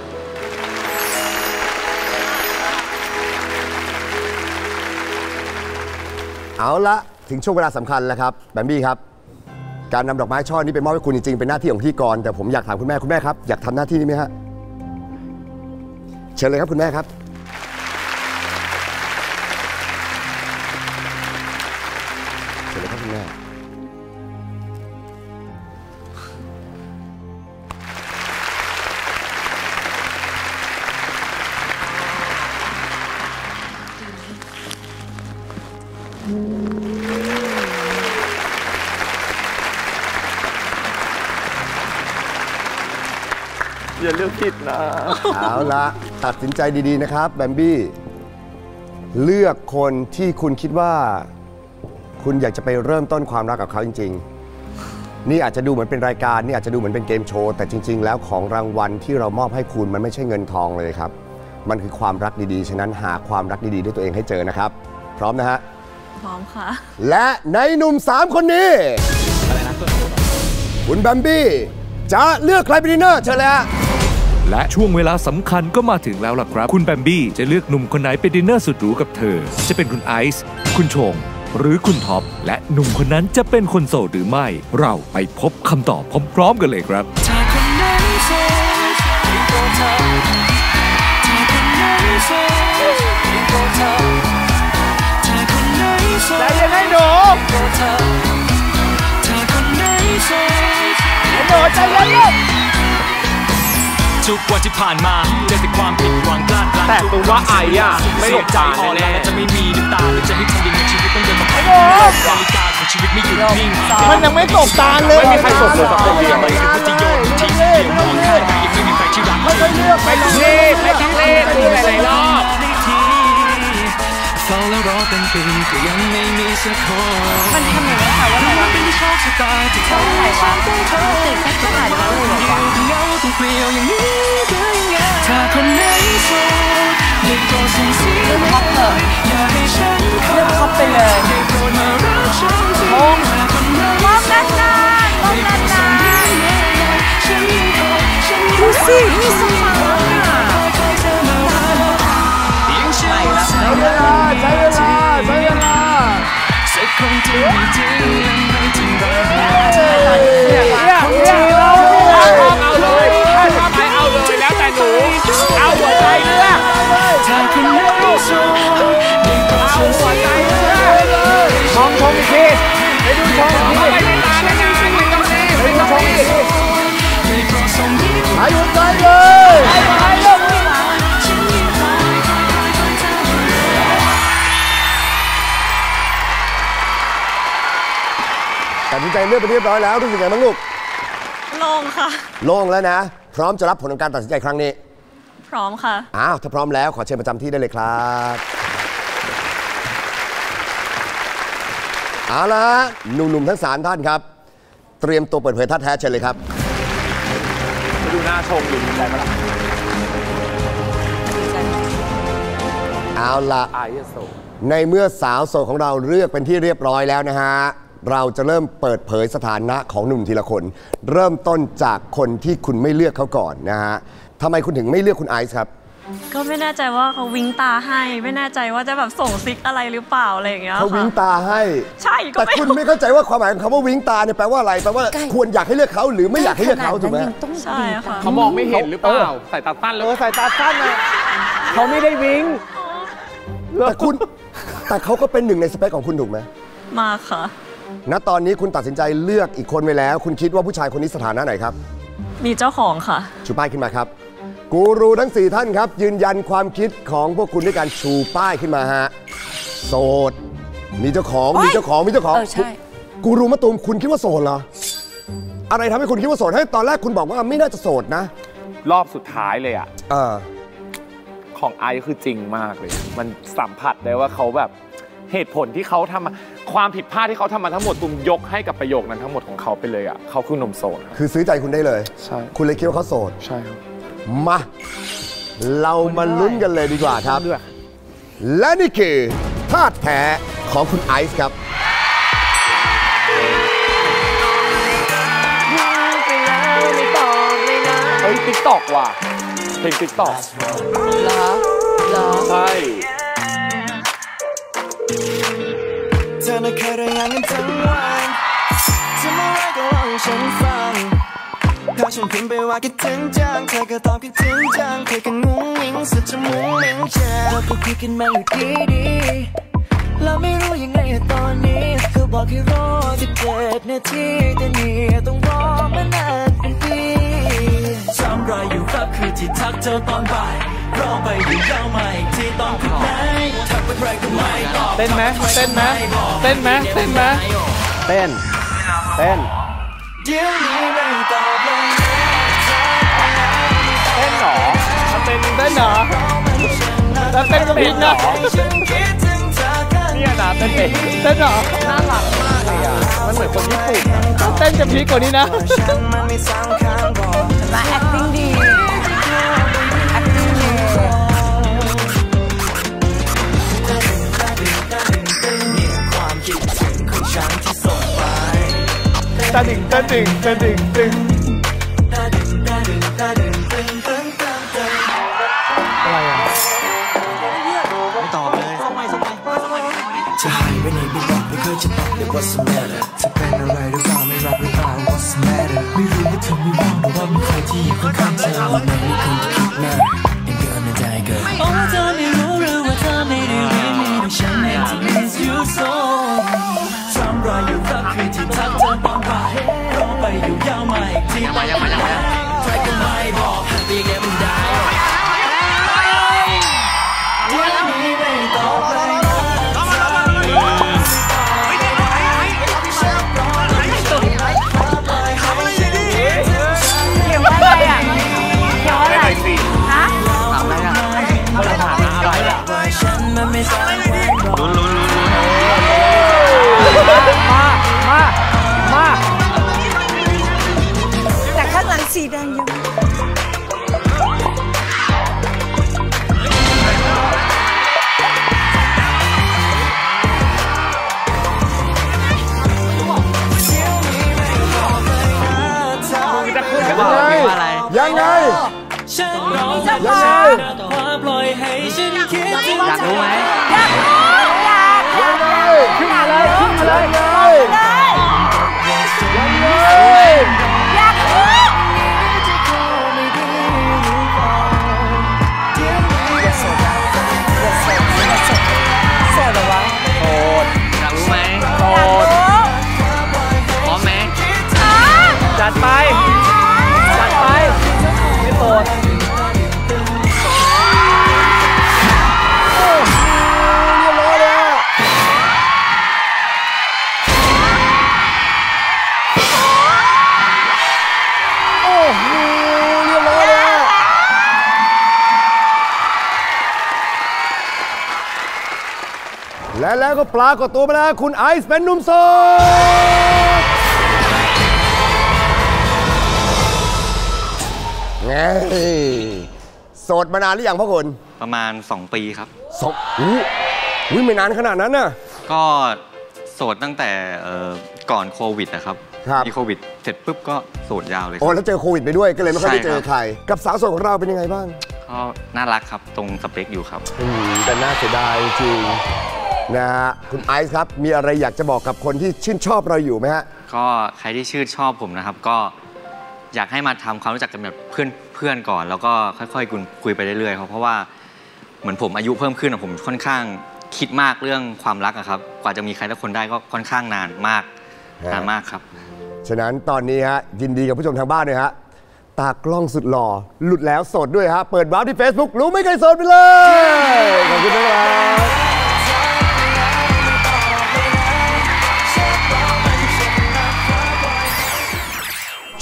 เอาละถึงช่วงเวลาสำคัญแล้วครับแบมบี้ครับการนำดอกไม้ช่อนี้ไปมอบให้คุณจริงๆเป็นหน้าที่ของพิธีกรแต่ผมอยากถามคุณแม่ครับอยากทำหน้าที่นี้ไหมฮะเชิญเลยครับคุณแม่ครับเชิญเลยครับคุณแม่อย่าเลือกผิดนะเอาละตัดสินใจดีๆนะครับแบมบี้เลือกคนที่คุณคิดว่าคุณอยากจะไปเริ่มต้นความรักกับเขาจริงๆนี่อาจจะดูเหมือนเป็นรายการนี่อาจจะดูเหมือนเป็นเกมโชว์แต่จริงๆแล้วของรางวัลที่เรามอบให้คุณมันไม่ใช่เงินทองเลยครับมันคือความรักดีๆฉะนั้นหาความรักดีๆด้วยตัวเองให้เจอนะครับพร้อมนะฮะพร้อมค่ะและในหนุ่ม3คนนี้คุณแบมบี้จะเลือกใครเป็นดินเนอร์เชิญเลยฮะและช่วงเวลาสำคัญก็มาถึงแล้วล่ะครับคุณแบมบี้จะเลือกหนุ่มคนไหนไปดินเนอร์สุดหรูกับเธอจะเป็นคุณไอซ์คุณชงหรือคุณท็อปและหนุ่มคนนั้นจะเป็นคนโสดหรือไม่เราไปพบคำตอบพร้อมๆกันเลยครับใจเย็นให้หนูใจเย็นลูกทุกวันที่ผ่านมาเจอแต่ความผิดหวังพลาดแต่ตัวว่าไอ้ไม่หลบตาแน่จะไม่มีน้ำตาหรือจะให้ทำยังไงชีวิตต้องเดินมานาฬิกาของชีวิตไม่หยุดนิ่งมันยังไม่ตกตาเลยไม่มีใครตกเลยสักคนเดียวไม่รู้จะโยนทิ้งเดียวมองข้างยังไม่มีใครที่รักไม่ต้องเลือกไม่ต้องเล่นดูหลายๆรอบฟังแล้วรอเป็นปีก็ยังไม่มีสักคนมันทำอย่างนี้ค่ะว่าเป็นโชคชะตาที่เขาไหนวะตื่นแค่จะผ่านมาเลยว่ะเปลี่ยวอย่างนี้ก็ยังถ้าคนไหนโสดได้โปรดส่งเสียงให้เธออย่าให้ฉันเลือกเขาไปเลยได้โปรดมารักฉันมองนานๆมองนานๆดูสิมีสมาใช้เวลาสักคนที่ไม่จริงและไม่จริงบ้างเอาเลยถ้าชอบไปเอาเลยแล้วแต่หนูเอาหัวใจเลือกถ้าคุณไม่โสดเอาหัวใจเลือกมองชมอีกทีไปดูชมอีกทีไม่ได้ตาไม่ต้องรีบไม่ต้องรีบให้หัวใจเลยตัดสินใจเลือกไปเรียบร้อยแล้วรู้สึกไงบ้างลูกโล่งค่ะโล่งแล้วนะพร้อมจะรับผลของการตัดสินใจครั้งนี้พร้อมค่ะถ้าพร้อมแล้วขอเชิญประจำที่ได้เลยครับเอาละหนุ่มๆทั้ง3ท่านครับเตรียมตัวเปิดเผยท่าแท้เชิญเลยครับไปดูหน้าชมอยู่ใจมาละเอาละในเมื่อสาวโสดของเราเลือกเป็นที่เรียบร้อยแล้วนะฮะเราจะเริ่มเปิดเผยสถานะของหนุ่มทีละคนเริ่มต้นจากคนที่คุณไม่เลือกเขาก่อนนะฮะทำไมคุณถึงไม่เลือกคุณไอซ์ครับก็ไม่แน่ใจว่าเขาวิ้งตาให้ไม่แน่ใจว่าจะแบบส่งซิกอะไรหรือเปล่าอะไรอย่างเงี้ยเขาวิ้งตาให้ใช่แต่คุณไม่เข้าใจว่าความหมายของคำว่าวิ้งตาเนี่ยแปลว่าอะไรแปลว่าควรอยากให้เลือกเขาหรือไม่อยากให้เลือกเขาถูกไหมใช่ค่ะเขามองไม่เห็นหรือเปล่าสายตาสั้นเลยสายตาสั้นนะเขาไม่ได้วิ้งแต่เขาก็เป็นหนึ่งในสเปคของคุณถูกไหมมาค่ะณตอนนี้คุณตัดสินใจเลือกอีกคนไปแล้วคุณคิดว่าผู้ชายคนนี้สถานะไหนครับมีเจ้าของค่ะชูป้ายขึ้นมาครับกูรูทั้ง4ท่านครับยืนยันความคิดของพวกคุณด้วยการชูป้ายขึ้นมาฮะโสดมีเจ้าของใช่กูรูมะตูมคุณคิดว่าโสดเหรออะไรทำให้คุณคิดว่าโสดให้ตอนแรกคุณบอกว่าไม่น่าจะโสดนะรอบสุดท้ายเลยอ่ะของไอซ์คือจริงมากเลยมันสัมผัสได้ว่าเขาแบบเหตุผลที่เขาทำความผิดพลาดที่เขาทำมาทั้งหมดตุ้มยกให้กับประโยคนั้นทั้งหมดของเขาไปเลยอ่ะเขาคือหนุ่มโสดคือซื้อใจคุณได้เลยใช่คุณเลยคิดว่าเขาโสดใช่ครับมาเรามาลุ้นกันเลยดีกว่าครับและนี่คือธาตุแท้ของคุณไอซ์ครับเฮ้ยติ๊กตอกว่ะเพลงติ๊กตอกเหรอใช่เธอน่ะเคยระแวงกันทั้งวันทำอะไรก็เล่าให้ฉันฟังถ้าฉันพิมพ์ไปว่าคิดถึงจังเธอก็ตอบคิดถึงจังเธอก็งุ้งมิ้งสุดจะมุ้งมิ้งเชียวเราก็คุยกันมาอยู่ดีๆเราไม่รู้ยังไงตอนนี้เขาบอกให้รอ17 นาทีแต่นี่ต้องรอมานานเป็นปีทำไรอยู่ครับคือที่ทักเธอตอนบ่ายรอไปอยู่ยาวใหม่ที่ตอนคุณไหนทักไปใครก็ไม่ตอบเต้นไหมเต้นไหมเต้นไหมเต้นไหมเต้นเดี๋ยวนี้ไม่ตอบเลยเต้นหรอมันเป็นเต้นหรอแล้วเต้นก็ผิดนะเนี่ยนะเต้นเต้นหรอน่ารักมากเลยอ่ะมันเหมือนคนญี่ปุ่นเต้นจะพีกกว่านี้นะมา acting ดี acting ดีความคิดถึงของฉันที่ส่งไปตาดึงอะไรอ่ะไม่ตอบเลยจะหายไปไหนไม่บอกไม่เคยจะตอบเลย What's the matter จะเป็นอะไรหรือเปล่าไม่รับหรือเปล่า What's the matter ไม่รู้ว่าเธอไม่ว่างหรือว่ามีใครที่อยู่ข้างๆเธอในไม่เคยจะคิดมากยังเกินในใจเกินเพราะว่าเธอไม่รู้หรือว่าเธอไม่ได้เรียนมีแต่ฉันเองที่ miss you so ทำไรอยู่ครับคือที่ทักเธอตอนบ่ายรอไปอยู่ยาวใหม่ที่ต้องใครก็ไม่บอกไปยังไงมันได้เดี๋ยวนี้ไม่ตอบเลยมาแต่ข้างหลังสีแดงอยู่ยังไงอยากรู้ไหมขึ้นมาเลยอยากรู้โสดเหรอวะโสดอยากรู้ไหมโสดพร้อมไหมจัดไปไม่โสดแล้วก็ปรากฏตัวมาแล้วคุณไอซ์เป็นหนุ่มโสดไงโสดมานานหรือยังพ่อคุณประมาณ2 ปีครับอุ้ยไม่นานขนาดนั้นน่ะก็โสดตั้งแต่ก่อนโควิดนะครับมีโควิดเสร็จปุ๊บก็โสดยาวเลยแล้วเจอโควิดไปด้วยก็เลยไม่ค่อยได้เจอใครกับสาวโสดของเราเป็นยังไงบ้างก็น่ารักครับตรงสเปคอยู่ครับแต่น่าเสียดายจริงนะฮะคุณไอซ์ครับมีอะไรอยากจะบอกกับคนที่ชื่นชอบเราอยู่ไหมฮะก็ใครที่ชื่นชอบผมนะครับก็อยากให้มาทำความรู้จักกันแบบเพื่อนก่อนแล้วก็ค่อยๆคุยไปเรื่อยๆเพราะว่าเหมือนผมอายุเพิ่มขึ้นผมค่อนข้างคิดมากเรื่องความรักครับกว่าจะมีใครสักคนได้ก็ค่อนข้างนานมากครับฉะนั้นตอนนี้ฮะยินดีกับผู้ชมทางบ้านด้วยฮะตากล้องสุดหล่อหลุดแล้วโสดด้วยฮะเปิดวาร์ปที่ Facebook รู้ไม่เคยโสดไปเลยขอบคุณนะครับ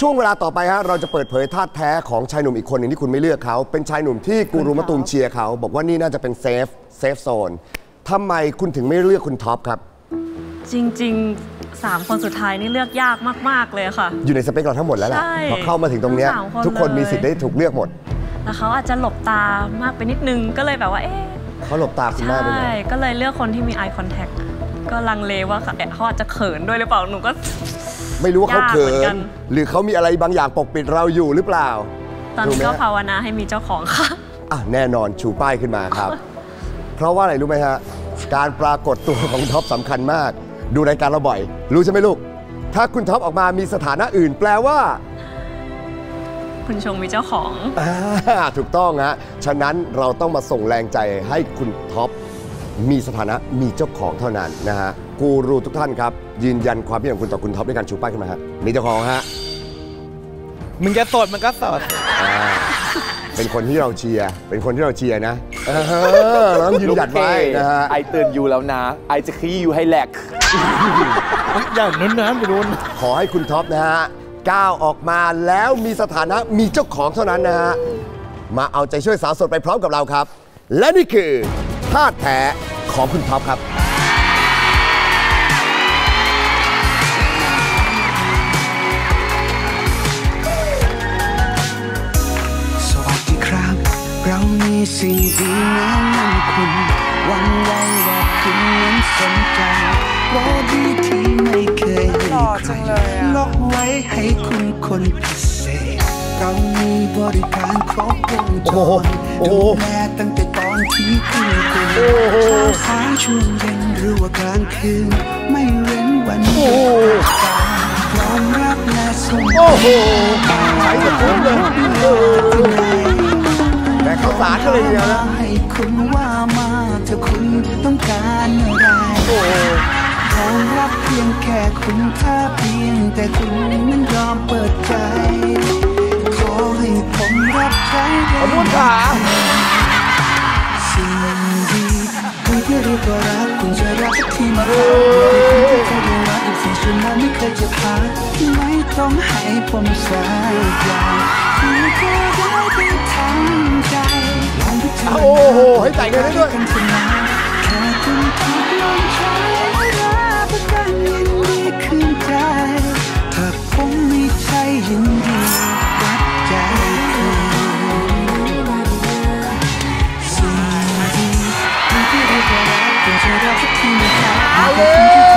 ช่วงเวลาต่อไปฮะเราจะเปิดเผยธาตุแท้ของชายหนุ่มอีกคนหนึ่งที่คุณไม่เลือกเขาเป็นชายหนุ่มที่กูรูมะตูมเชียร์เขาบอกว่านี่น่าจะเป็นเซฟโซนทำไมคุณถึงไม่เลือกคุณท็อปครับจริงๆ3 คนสุดท้ายนี่เลือกยากมากๆเลยค่ะอยู่ในสเปคเราทั้งหมดแล้วแหละพอเข้ามาถึงตรงนี้ทุกคนมีสิทธิ์ได้ถูกเลือกหมดแต่เขาอาจจะหลบตามากไปนิดนึงก็เลยแบบว่าเขาหลบตาคุณมากไปหน่อยก็เลยเลือกคนที่มี eye contact ก็ลังเลว่าเขาอาจจะเขินด้วยหรือเปล่าหนูก็ไม่รู้ว่าเขาเขินหรือเขามีอะไรบางอย่างปกปิดเราอยู่หรือเปล่าตอนนี้ก็ภาวนาให้มีเจ้าของค่ะแน่นอนชูป้ายขึ้นมาครับ เพราะว่าอะไรรู้ไหมฮะการปรากฏตัวของท็อปสำคัญมากดูรายการเราบ่อยรู้ใช่ไหมลูกถ้าคุณท็อปออกมามีสถานะอื่นแปลว่าคุณชงมีเจ้าของถูกต้องฮะฉะนั้นเราต้องมาส่งแรงใจให้คุณท็อปมีสถานะมีเจ้าของเท่านั้นนะฮะกูรูทุกท่านครับยืนยันความคิดของคุณต่อคุณท็อปด้วยการชูป้ายขึ้นมาฮะมีเจ้าของฮะมึงจะโสดมันก็โสดเป็นคนที่เราเชียร์นะเราต้องยืนหยัดไว้นะฮะไอเตือนอยู่แล้วนะไอจะขี้อยู่ให้แหลกอย่างนั้นนะไปโดนขอให้คุณท็อปนะฮะก้าวออกมาแล้วมีสถานะมีเจ้าของเท่านั้นนะฮะมาเอาใจช่วยสาวโสดไปพร้อมกับเราครับและนี่คือธาตุแท้ของคุณท็อปครับสวัสดีครับเรามีสิ่งดีแนะนำคุณหวังไว้ว่าคุณนั้นสนใจรอดีที่ไม่เคยเห็นใครล็อกไว้ให้คุณคนพิเศษเรามีบริการครบวงจรดูแลตั้งแต่ตอนที่คุณหาช่วงเย็นหรือว่ากลางคืนไม่เว้นวันหยุดยอมรับและส่งใช้จะคุ้มเลยแต่ข้าวสารก็เลยเดียวนะให้คุณว่ามาถ้าคุณต้องการอะไรยอมรับเพียงแค่คุณถ้าเพียงแต่คุณนั้นยอมเปิดใจขอให้ผมรับใช้ได้สิ่งดีคุณที่เรียกว่ารักคุณจะรักที่มารักคุณจะรักอีกสิ่งชั่วโมงไม่เคยจะผ่านไม่ต้องให้ผมสักอย่างคุณก็ได้ไปทั้งใจลองพิจารณาให้ใจกันได้ด้วยแค่คุณถูกลองใช้รับประกันยินดีคืนใจถ้าผมมีใจยินดีรับใจคุณสิ่งดีคุณที่เรียกว่ารักคุณจะรักที่ไม่ได้เอาเลย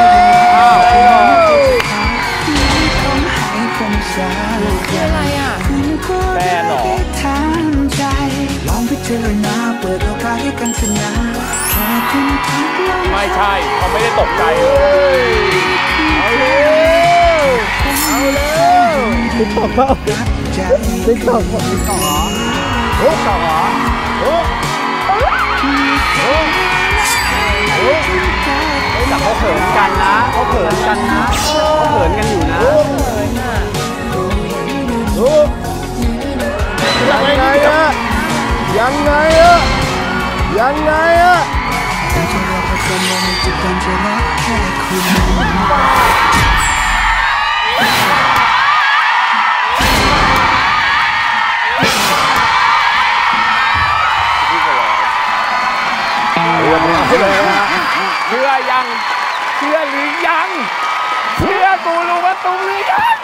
ไม่ต้องให้ผมสักอย่างคุณก็ได้ไปทั้งใจลองพิจารณาเปิดโอกาสให้กันเถอะนะแค่คุณทักลองไม่ใช่เขาไม่ได้ตกใจเอาเลยติ๊กตอกเปล่าติ๊กตอกติ๊กตอกโอ้ต่อแต่เขาเขินกันนะเขาเขินกันอยู่นะยังไงอะผมจะรอพระเจ้าโมเมนต์ที่การจะรักแค่คุณเชื่อยังเชื่อหรือยังเชื่อกูรู้ว่าตุ้มหรือยัง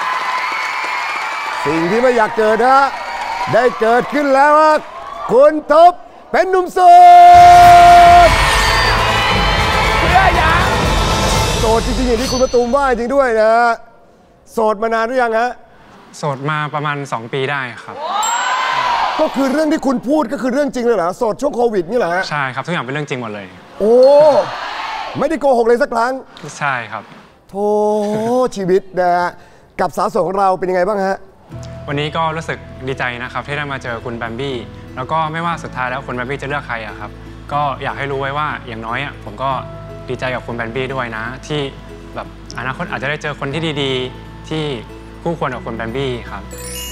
สิ่งที่ไม่อยากเกิดนะได้เกิดขึ้นแล้วคุณท็อปเป็นหนุ่มโสดเชื่อยังโสดจริงๆอย่างที่คุณประตูมว่าจริงด้วยนะโสดมานานหรือยังฮะโสดมาประมาณ2 ปีได้ครับก็คือเรื่องที่คุณพูดก็คือเรื่องจริงเลยเหรอโสดช่วงโควิดนี่เหรอฮะใช่ครับทุกอย่างเป็นเรื่องจริงหมดเลยโอ้ไม่ได้โกหกเลยสักครั้งใช่ครับโธ่ชีวิตนะกับสาวโสดของเราเป็นยังไงบ้างฮะวันนี้ก็รู้สึกดีใจนะครับที่ได้มาเจอคุณแบมบี้แล้วก็ไม่ว่าสุดท้ายแล้วคุณแบมบี้จะเลือกใครอะครับก็อยากให้รู้ไว้ว่าอย่างน้อยผมก็ดีใจกับคุณแบมบี้ด้วยนะที่แบบอนาคตอาจจะได้เจอคนที่ดีๆที่คู่ควรกับคุณแบมบี้ครับ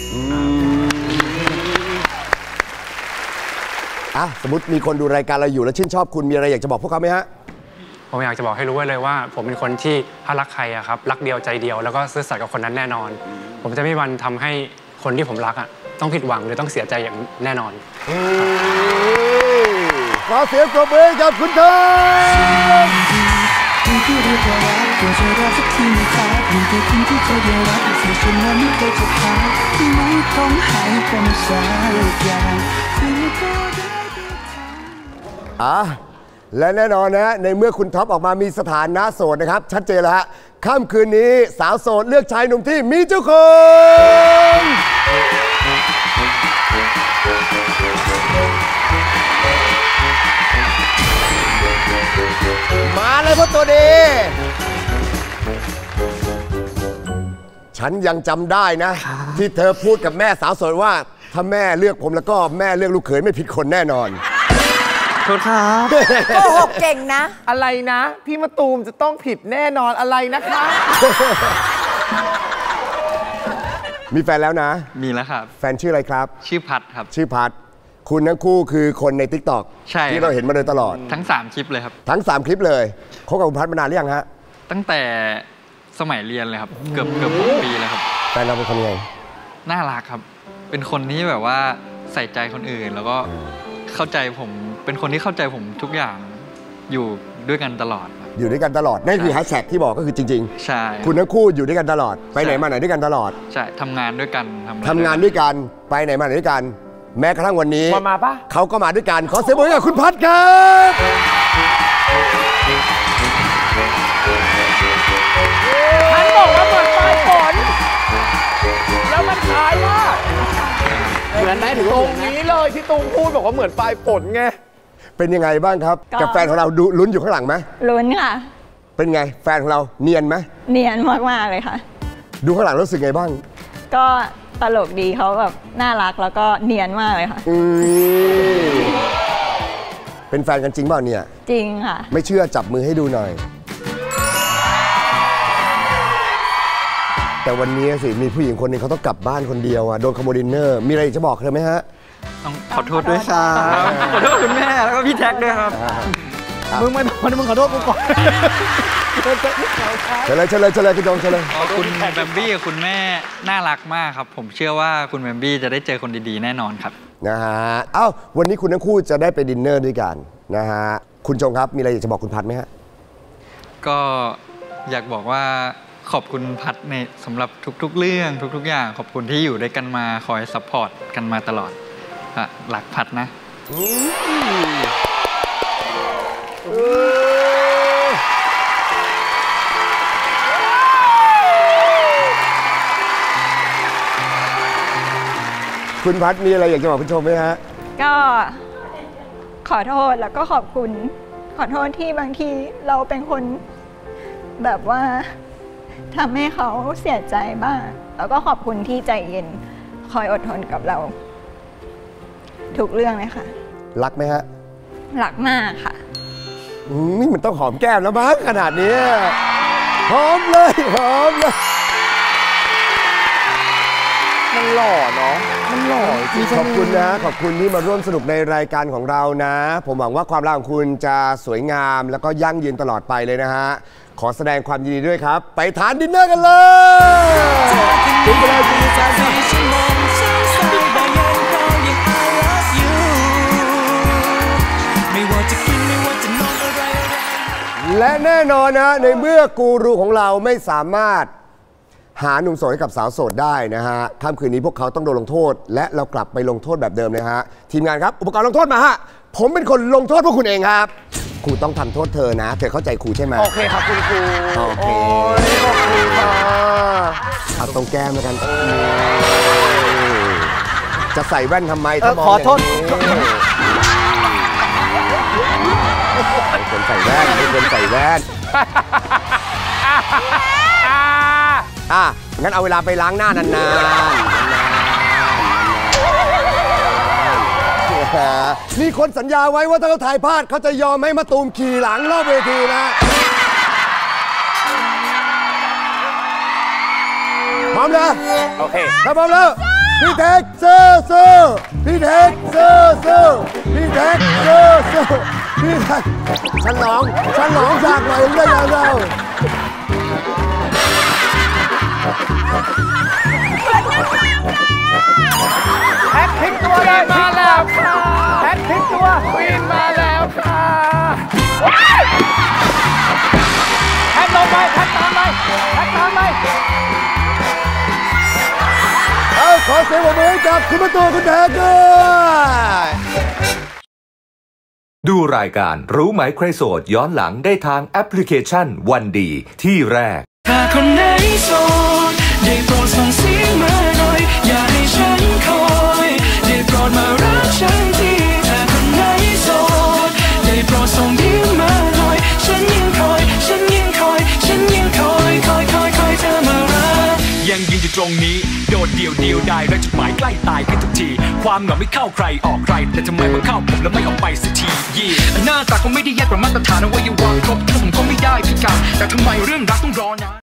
สมมติมีคนดูรายการเราอยู่แล้วชื่นชอบคุณมีอะไรอยากจะบอกพวกเขาไหมฮะผมอยากจะบอกให้รู้ไว้เลยว่าผมเป็นคนที่ถ้ารักใครอะครับรักเดียวใจเดียวแล้วก็ซื่อสัตย์กับคนนั้นแน่นอนผมจะไม่มีวันทำให้คนที่ผมรักอ่ะต้องผิดหวังหรือต้องเสียใจอย่างแน่นอนขอเสียงปรบมือกับคุณท็อปที่เรียกว่ารักควรจะรักสักทีนะครับยิ่งเกิดขึ้นที่เธอเดียวรักเสียฉันนั้นไม่เคยจะขาดที่ไม่ต้องหายเป็นสายอย่างที่ก็ได้และแน่นอนนะในเมื่อคุณท็อปออกมามีสถานะโสดนะครับชัดเจนแล้วฮะค่ำคืนนี้สาวโสดเลือกชายหนุ่มที่มีเจ้าของมาเลยพ่อตัวดีฉันยังจำได้นะที่เธอพูดกับแม่สาวโสดว่าถ้าแม่เลือกผมแล้วก็แม่เลือกลูกเขยไม่ผิดคนแน่นอนโทษครับโกหกเก่งนะอะไรนะพี่มะตูมจะต้องผิดแน่นอนอะไรนะคะมีแฟนแล้วนะมีแล้วครับแฟนชื่ออะไรครับชื่อพัดครับชื่อพัดคุณทั้งคู่คือคนใน TikTok ใช่ที่เราเห็นมาโดยตลอดทั้ง3คลิปเลยครับทั้ง3คลิปเลยคบกับคุณพัดมานานหรือยังฮะตั้งแต่สมัยเรียนเลยครับเกือบ6 ปีแล้วครับแฟนเราเป็นคนยังไงน่ารักครับเป็นคนที่แบบว่าใส่ใจคนอื่นแล้วก็เข้าใจผมเป็นคนที่เข้าใจผมทุกอย่างอยู่ด้วยกันตลอดอยู่ด้วยกันตลอดนั่นคือแฮชแท็กที่บอกก็คือจริงๆใช่คุณทั้งคู่อยู่ด้วยกันตลอดไปไหนมาไหนด้วยกันตลอดใช่ทำงานด้วยกันทำงานด้วยกันไปไหนมาไหนด้วยกันแม้กระทั่งวันนี้มาปะเขาก็มาด้วยกันขอเสียงปรบมือกับคุณพัดครับท่านบอกว่าเหมือนปลายฝนแล้วมันคล้ายมากเหมือนไหมถึงตรงนี้เลยที่ตูมพูดบอกว่าเหมือนปลายฝนไงเป็นยังไงบ้างครับกับแฟนของเราดูลุ้นอยู่ข้างหลังไหมลุ้นค่ะเป็นไงแฟนของเราเนียนไหมเนียนมากๆเลยค่ะดูข้างหลังรู้สึกไงบ้างก็ตลกดีเขาแบบน่ารักแล้วก็เนียนมากเลยค่ะเป็นแฟนกันจริงเปล่าเนี่ยจริงค่ะไม่เชื่อจับมือให้ดูหน่อยแต่วันนี้สิมีผู้หญิงคนนึงเขาต้องกลับบ้านคนเดียวอ่ะโดนขโมยดินเนอร์มีอะไรจะบอกเธอไหมฮะต้องขอโทษด้วยครับขอโทษคุณแม่แล้วก็พี่แท็กด้วยครับมึงขอโทษกูก่อนเฉลยคุณจงเฉลยคุณแบมบี้กับคุณแม่น่ารักมากครับผมเชื่อว่าคุณแบมบี้จะได้เจอคนดีๆแน่นอนครับนะฮะวันนี้คุณทั้งคู่จะได้ไปดินเนอร์ด้วยกันนะฮะคุณจงครับมีอะไรอยากจะบอกคุณพัดไหมฮะก็อยากบอกว่าขอบคุณพัดในสำหรับทุกๆเรื่องทุกๆอย่างขอบคุณที่อยู่ด้วยกันมาคอยซัพพอร์ตกันมาตลอดรักพัดนะคุณพัดมีอะไรอยากจะบอกคุณชมไหมฮะก็ขอโทษแล้วก็ขอบคุณขอโทษที่บางทีเราเป็นคนแบบว่าทำให้เขาเสียใจบ้างแล้วก็ขอบคุณที่ใจเย็นคอยอดทนกับเราทุกเรื่องเลยค่ะรักไหมฮะรักมากค่ะนี่มันต้องหอมแก้มแล้วมั้งขนาดนี้หอมเลยมันหล่อเนาะมันหล่อจริงขอบคุณนะขอบคุณที่มาร่วมสนุกในรายการของเรานะผมหวังว่าความรักของคุณจะสวยงามแล้วก็ยั่งยืนตลอดไปเลยนะฮะขอแสดงความยินดีด้วยครับไปทานดินเนอร์กันเลยถึงเวลาที่จะและแน่นอนนะในเมื่อกูรูของเราไม่สามารถหาหนุ่มโสดให้กับสาวโสดได้นะฮะค่ำคืนนี้พวกเขาต้องโดนลงโทษและเรากลับไปลงโทษแบบเดิมเลยฮะทีมงานครับอุปกรณ์ลงโทษมาฮะผมเป็นคนลงโทษพวกคุณเองครับครูต้องทำโทษเธอนะเธอเข้าใจครูใช่ไหมโอเคครับคุณครูโอเคขอบคุณค่ะเอาตรงแก้มแล้วกันจะใส่แว่นทำไมถ้ามองขอโทษไม่ควรใส่แว่นงั้นเอาเวลาไปล้างหน้านานๆนี่คนสัญญาไว้ว่าถ้าเขาถ่ายพลาดเขาจะยอมให้มะตูมขี่หลังรอบเวทีนะพร้อมนะโอเคถ้าพร้อมแล้วพี่แท็กพี่แท็กพี่แท็กฉันหลองจากไหนได้ยังเราเลยมาแล้วค่ะแพทพลิกตัวควีนมาแล้วค่ะแพทลงไปแพทตามไปแพทตามไปขอเสียงปรบมือให้กับคุณประตูคุณแพทด้วยดูรายการรู้ไหมใครโสดย้อนหลังได้ทางแอปพลิเคชันวันดีที่แรกถ้าคนไหนโสดได้โปรดส่งเสียงมาหน่อยอย่าให้ฉันคอยได้โปรดมารักฉันทีถ้าคนไหนโสดได้โปรดส่งยิ้มมาหน่อยฉันยังคอยฉันยังคอยฉันยังคอยคอยเธอมารักยังยืนอยู่ตรงนี้โดดเดี่ยวดายและจุดหมายใกล้ตายขึ้นทุกทีความเหงาไม่เข้าใครออกใครแต่ทำไมมันเข้าผมแล้วไม่ออกไปสักทีหน้าตาก็ไม่ได้แย่กว่ามาตรฐานอวัยวะครบผมก็ไม่ได้พิการแต่ทำไมเรื่องรักต้องรอนาน